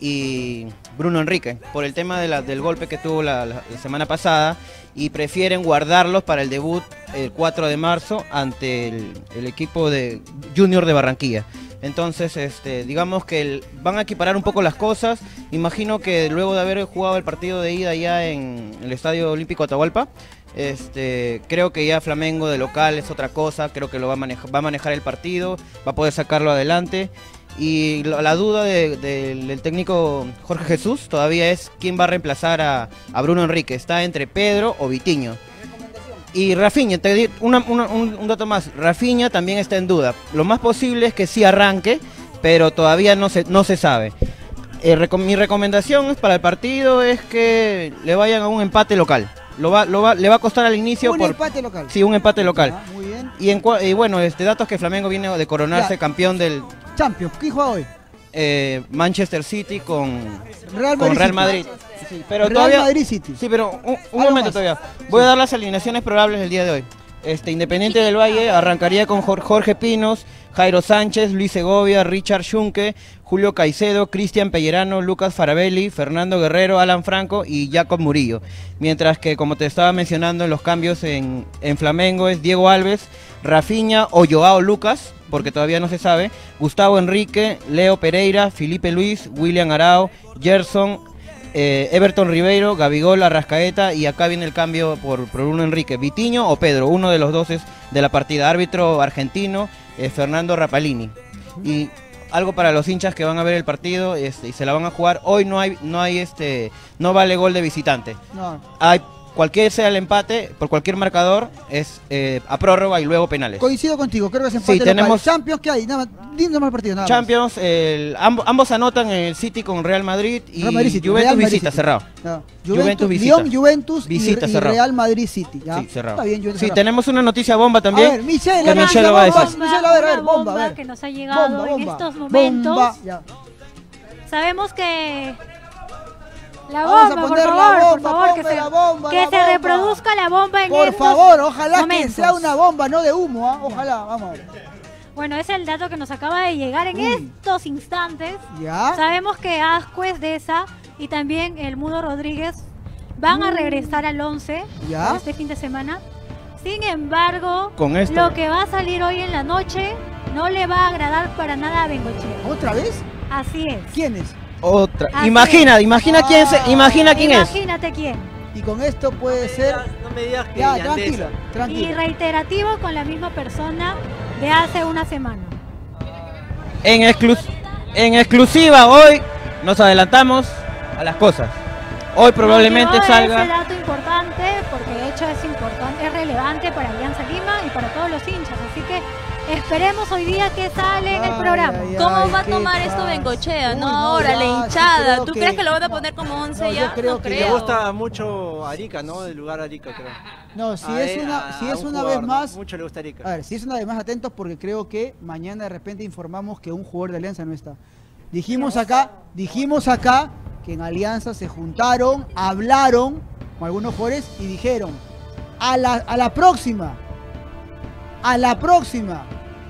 y Bruno Enrique por el tema de la- del golpe que tuvo la, la- la semana pasada y prefieren guardarlos para el debut el cuatro de marzo ante el, el equipo de Junior de Barranquilla. Entonces, este, digamos que el- van a equiparar un poco las cosas. Imagino que luego de haber jugado el partido de ida ya en el Estadio Olímpico Atahualpa, este, creo que ya Flamengo de local es otra cosa. Creo que lo va a manejar, va a manejar el partido, va a poder sacarlo adelante. Y la, la duda de- de- del técnico Jorge Jesús todavía es quién va a reemplazar a, a Bruno Enrique. Está entre Pedro o Vitiño. Y Rafinha, te di una- una- un, un dato más. Rafinha también está en duda. Lo más posible es que sí arranque, pero todavía no se, no se sabe. Eh, reco- mi recomendación es para el partido es que le vayan a un empate local. Lo va, lo va, le va a costar al inicio Un por empate local. sí, un empate local. Ah, muy bien. Y, en, cua- y bueno, este datos que Flamengo viene de coronarse Ya. campeón del Champions, ¿quién juega hoy? eh, Manchester City con, Real con Madrid. Real City. Madrid. Sí, pero Real todavía, Madrid City. sí, pero un, un Algo momento más. todavía. Voy a dar las alineaciones probables del día de hoy. Este Independiente del Valle arrancaría con Jor- Jorge Pinos, Jairo Sánchez, Luis Segovia, Richard Schunke, Julio Caicedo, Cristian Pellerano, Lucas Farabelli, Fernando Guerrero, Alan Franco y Jacob Murillo. Mientras que, como te estaba mencionando, en los cambios en, en Flamengo es Diego Alves, Rafinha o Joao Lucas, porque todavía no se sabe, Gustavo Enrique, Leo Pereira, Felipe Luis, William Arao, Gerson, eh, Everton Ribeiro, Gabigol, Arrascaeta, y acá viene el cambio por, por Bruno Enrique, Vitiño o Pedro, uno de los dos es de la partida. Árbitro argentino, eh, Fernando Rapalini. Y algo para los hinchas que van a ver el partido este, y se la van a jugar. Hoy no hay, no hay este, no vale gol de visitante. No. Hay cualquier sea el empate, por cualquier marcador, es eh, a prórroga y luego penales. Coincido contigo, creo que es empate Sí, local. tenemos- Champions, ¿qué hay? Nada más, dime más el partido, nada más. Champions, el, amb- ambos anotan en el City con Real Madrid y Real Madrid City, Juventus Real Madrid visita, City. cerrado. No. Juventus Juventus, visita. Lyon, Juventus Visita y, y cerrado. Real Madrid City. ¿ya? Sí, cerrado. Está bien, Juventus Sí, cerrado. tenemos una noticia bomba también. A ver, Michelle, que la Michelle noticia lo va a bomba, decir. Michelle, a ver, a ver, Una bomba, a ver. que nos ha llegado Bomba, en bomba. estos momentos. Bomba, ya. Sabemos que la Vamos a bomba, por poner la favor, por bomba, favor, que ponme se, la bomba, que la se bomba. reproduzca la bomba en Por estos favor, ojalá momentos. que sea una bomba, no de humo, ¿ah? Ojalá, vamos a ver. Bueno, ese es el dato que nos acaba de llegar en Uy. estos instantes. ¿Ya? Sabemos que Ascuez Deza y también el Mudo Rodríguez van a regresar al once ¿Ya? este fin de semana. Sin embargo, Con esto. lo que va a salir hoy en la noche no le va a agradar para nada a Bengochea. ¿Otra vez? Así es. ¿Quién es? Otra. Así Imagina, imagina quién se, imagina quién es. Imagínate quién. Y con esto puede ser... No me digas que Ya, Yandesa. tranquilo, Y tranquilo. reiterativo con la misma persona de hace una semana. En, exclus- en exclusiva hoy nos adelantamos a las cosas. Hoy probablemente Nos llegó salga. ese dato importante porque de hecho es importante, es relevante para Alianza Lima y para todos los hinchas. Así que esperemos hoy día que sale en el Ay, programa. ay, ¿Cómo ay, va a qué tomar esto pasa. Bengochea? Uy, No, ahora, la ya, sí hinchada. creo ¿Tú que- crees que lo van a poner como once No, yo ya? creo no que Le creo. gusta mucho Arica, ¿no? El lugar Arica, creo. No, si A es él, una, a- si a es un una jugador, vez ¿no? más... Mucho le gusta Arica. A ver, si es una vez más atentos porque creo que mañana de repente informamos que un jugador de Alianza no está. Dijimos acá, dijimos acá que en Alianza se juntaron, hablaron con algunos jugadores y dijeron a la, a la próxima, a la próxima,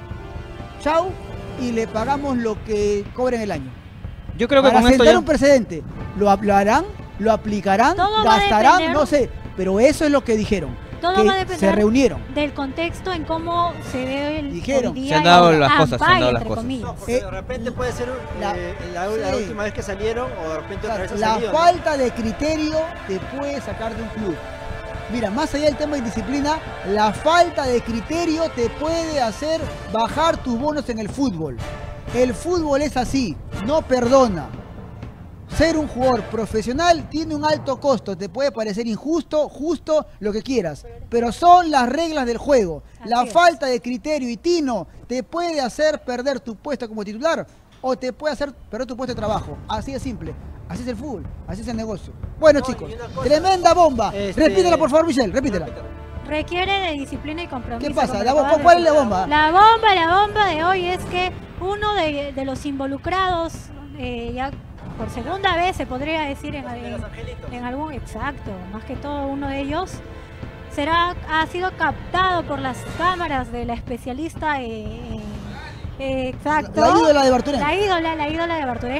chau, y le pagamos lo que cobren el año. Yo creo que Para con esto sentar ya. un precedente, lo hablarán, lo aplicarán, Todo va a gastarán, depender- no sé, pero eso es lo que dijeron. Todo que va a depender se reunieron. del contexto en cómo se ve el Dijeron. hoy día Se han dado el las cosas, se han ampay, dado las entre cosas. comillas. No, porque Eh, de repente puede ser la- eh, la, la sí. última vez que salieron o de repente otra vez ha La salido, ¿no? falta de criterio te puede sacar de un club. Mira, más allá del tema de disciplina, la falta de criterio te puede hacer bajar tus bonos en el fútbol. El fútbol es así, no perdona. Ser un jugador profesional tiene un alto costo, te puede parecer injusto, justo, lo que quieras, pero son las reglas del juego. La Así es. falta de criterio y tino te puede hacer perder tu puesto como titular o te puede hacer perder tu puesto de trabajo. Así de simple. Así es el fútbol, así es el negocio. Bueno, No, chicos, y una cosa- tremenda bomba. Este- Repítela, por favor, Michelle, repítela. Requiere de disciplina y compromiso. ¿Qué pasa? como La lo bomba- acabas de ¿cuál es la decir. bomba? La bomba, la bomba de hoy es que uno de, de los involucrados, eh, ya por segunda vez se podría decir en, De los en- angelitos. en algún exacto, más que todo uno de ellos, será ha sido captado por las cámaras de la especialista. eh, eh, exacto. La ídola de Barturén. La ídola, la ídola de Barturén.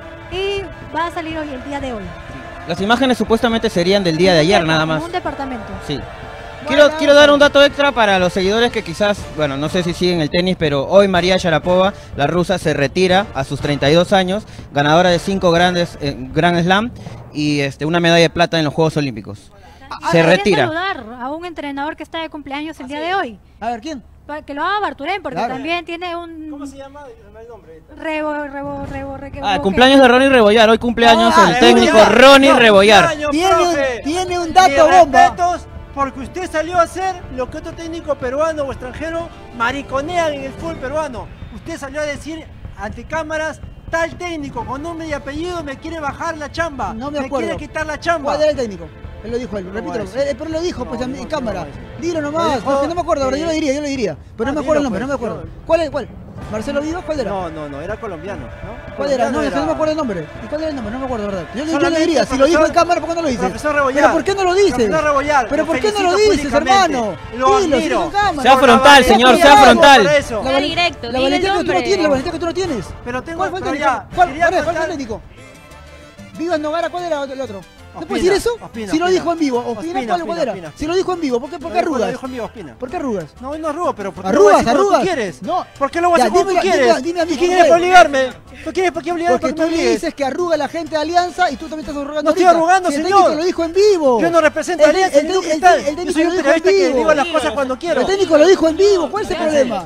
Y va a salir hoy, el día de hoy. Las imágenes supuestamente serían del día de ayer nada más. En un departamento. Sí. Quiero, quiero dar un dato extra para los seguidores que quizás, bueno, no sé si siguen el tenis, pero hoy María Sharapova, la rusa, se retira a sus treinta y dos años, ganadora de cinco grandes eh, Grand Slam y este, una medalla de plata en los Juegos Olímpicos. Se Quería retira. saludar a un entrenador que está de cumpleaños el día de hoy. A ver, ¿quién? Para que lo haga Barturén, porque Claro. también tiene un ¿Cómo se llama? Dame el nombre ahorita. rebo, rebo, rebo, re- Ah, que- cumpleaños de Ronnie Rebollar, hoy cumpleaños Ah, el eh, técnico ya. Ronnie No, Rebollar. cumpleaños, Tiene un, profe. tiene un dato Mis bomba. respetos, porque usted salió a hacer lo que otro técnico peruano o extranjero mariconean en el fútbol peruano. Usted salió a decir ante cámaras, tal técnico con nombre y apellido me quiere bajar la chamba. No me acuerdo. quiere quitar la chamba. ¿Cuál era el técnico? Él lo dijo él, No lo voy a repítelo. decir. Eh, pero lo dijo, pues No, en, no, en no cámara. lo voy a decir. Dilo Lo nomás, dijo, porque no me acuerdo, ahora eh, yo lo diría, yo lo diría. Pero ah, no me acuerdo el dilo, nombre, no me pues, acuerdo. yo- ¿Cuál es? ¿Cuál? ¿Marcelo Vivas? ¿Cuál era? No, no, no, era colombiano, ¿no? ¿Cuál era? No, Colombiano es que no me acuerdo el nombre. ¿Y cuál era el nombre? No me acuerdo, ¿verdad? Yo, yo lo Solamente diría, si lo dijo en profesor- cámara, ¿por qué no lo dices? Profesor Rebollar. ¿Pero por qué no lo dices? Profesor Rebollar, ¿Pero lo por qué no felicito lo dices, públicamente. hermano? Lo Dilo, admiro. dilo en cámara. Sea frontal, señor, sea Por frontal. eso. La Sea val- directo, La dile valentía que tú no nombre. tienes, la valentía que tú no tienes. Pero tengo, ¿Cuál fue el pero técnico? ya, ¿Cuál, quería ¿cuál, es? ¿Cuál fue el contar- técnico? Vivas Nogara, ¿cuál era el otro? ¿No Ospina, puedes decir eso? Ospina, Si lo Ospina. dijo en vivo. ¿Ospina, Ospina, cuál, cuál Ospina, era? Ospina. Si lo dijo en vivo, ¿por qué, por qué Lo dijo- lo arrugas? dijo en vivo, Ospina. ¿Por qué arrugas? No, no arrugo, pero ¿por qué ¿Arrugas, lo vas a decir cuando arrugas? tú quieres? No. ¿Por qué lo vas a Ya, hacer cuando tú dime- quieres? dime- dime a mí ¿Y quién quién es para fue. obligarme? ¿Por qué, por qué obligarme Porque para que tú me le obligues? dices que arruga la gente de Alianza y tú también estás arrugando No estoy ahorita. arrugando, Si el señor. técnico lo dijo en vivo. Yo no represento a El- Alianza el- ni el- un cristal. el- el técnico Yo soy lo un dijo periodista en que vivo. digo las cosas cuando quiero. El técnico lo dijo en vivo. ¿Cuál es el Sí. problema?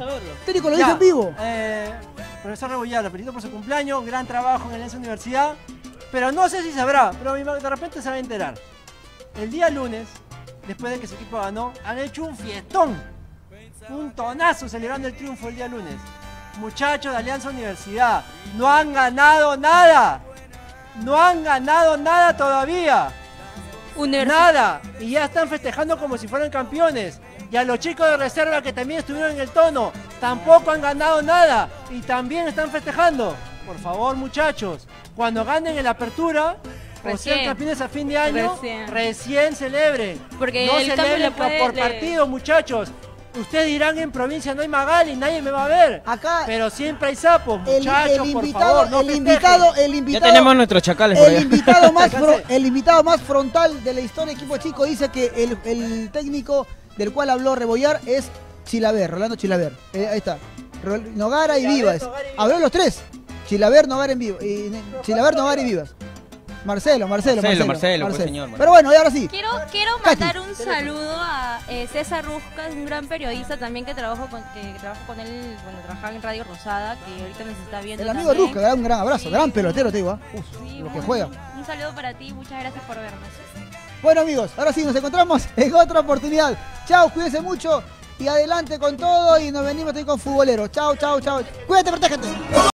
técnico lo Ya, dice en vivo. Eh, profesor Rebollar, lo felicito por su cumpleaños, gran trabajo en la Alianza Universidad, pero no sé si sabrá, pero de repente se va a enterar. El día lunes, después de que su equipo ganó, han hecho un fiestón, un tonazo celebrando el triunfo el día lunes. Muchachos de Alianza Universidad, no han ganado nada, no han ganado nada todavía. Universi- Nada, y ya están festejando como si fueran campeones. Y a los chicos de reserva que también estuvieron en el tono, tampoco han ganado nada y también están festejando. Por favor, muchachos, cuando ganen en la apertura o Recién. sean campeones a fin de año, Recién. recién celebren. Porque no él también celebren le puede- por le- partido, muchachos. Ustedes dirán en provincia no hay Magali, nadie me va a ver. Acá Pero siempre hay sapos, el, muchachos, el por invitado, favor, no el festejen. invitado, el Ya invitado, tenemos nuestros chacales por el allá. invitado más fro- Alcancé. el invitado más frontal de la historia de equipo chico dice que el, el técnico del cual habló Rebollar es Chilaver, Rolando Chilaver. Eh, ahí está. Ro- Nogara y Chilaver, Vivas. Nogara y Vivas. Habló los tres. Chilaver, Nogara en vivo. Y, Chilaver, Nogara y Vivas. Marcelo, Marcelo, Marcelo, Marcelo. Marcelo, pues, señor, Pero bueno, y ahora sí. Quiero, quiero Katy. mandar un saludo a eh, César Ruscas, un gran periodista también que trabajo con, que, que trabajo con él, bueno, trabajaba en Radio Rosada, que ahorita nos está viendo. El amigo también. Rusca, le da un gran abrazo. Sí. Gran pelotero, te digo. ¿ah? Uf, Sí, lo que un- juega. Un saludo para ti, muchas gracias por vernos. Bueno amigos, ahora sí nos encontramos en otra oportunidad. Chao, cuídense mucho y adelante con todo y nos venimos ahí con futboleros. Chao, chao, chao. Cuídate, protégete.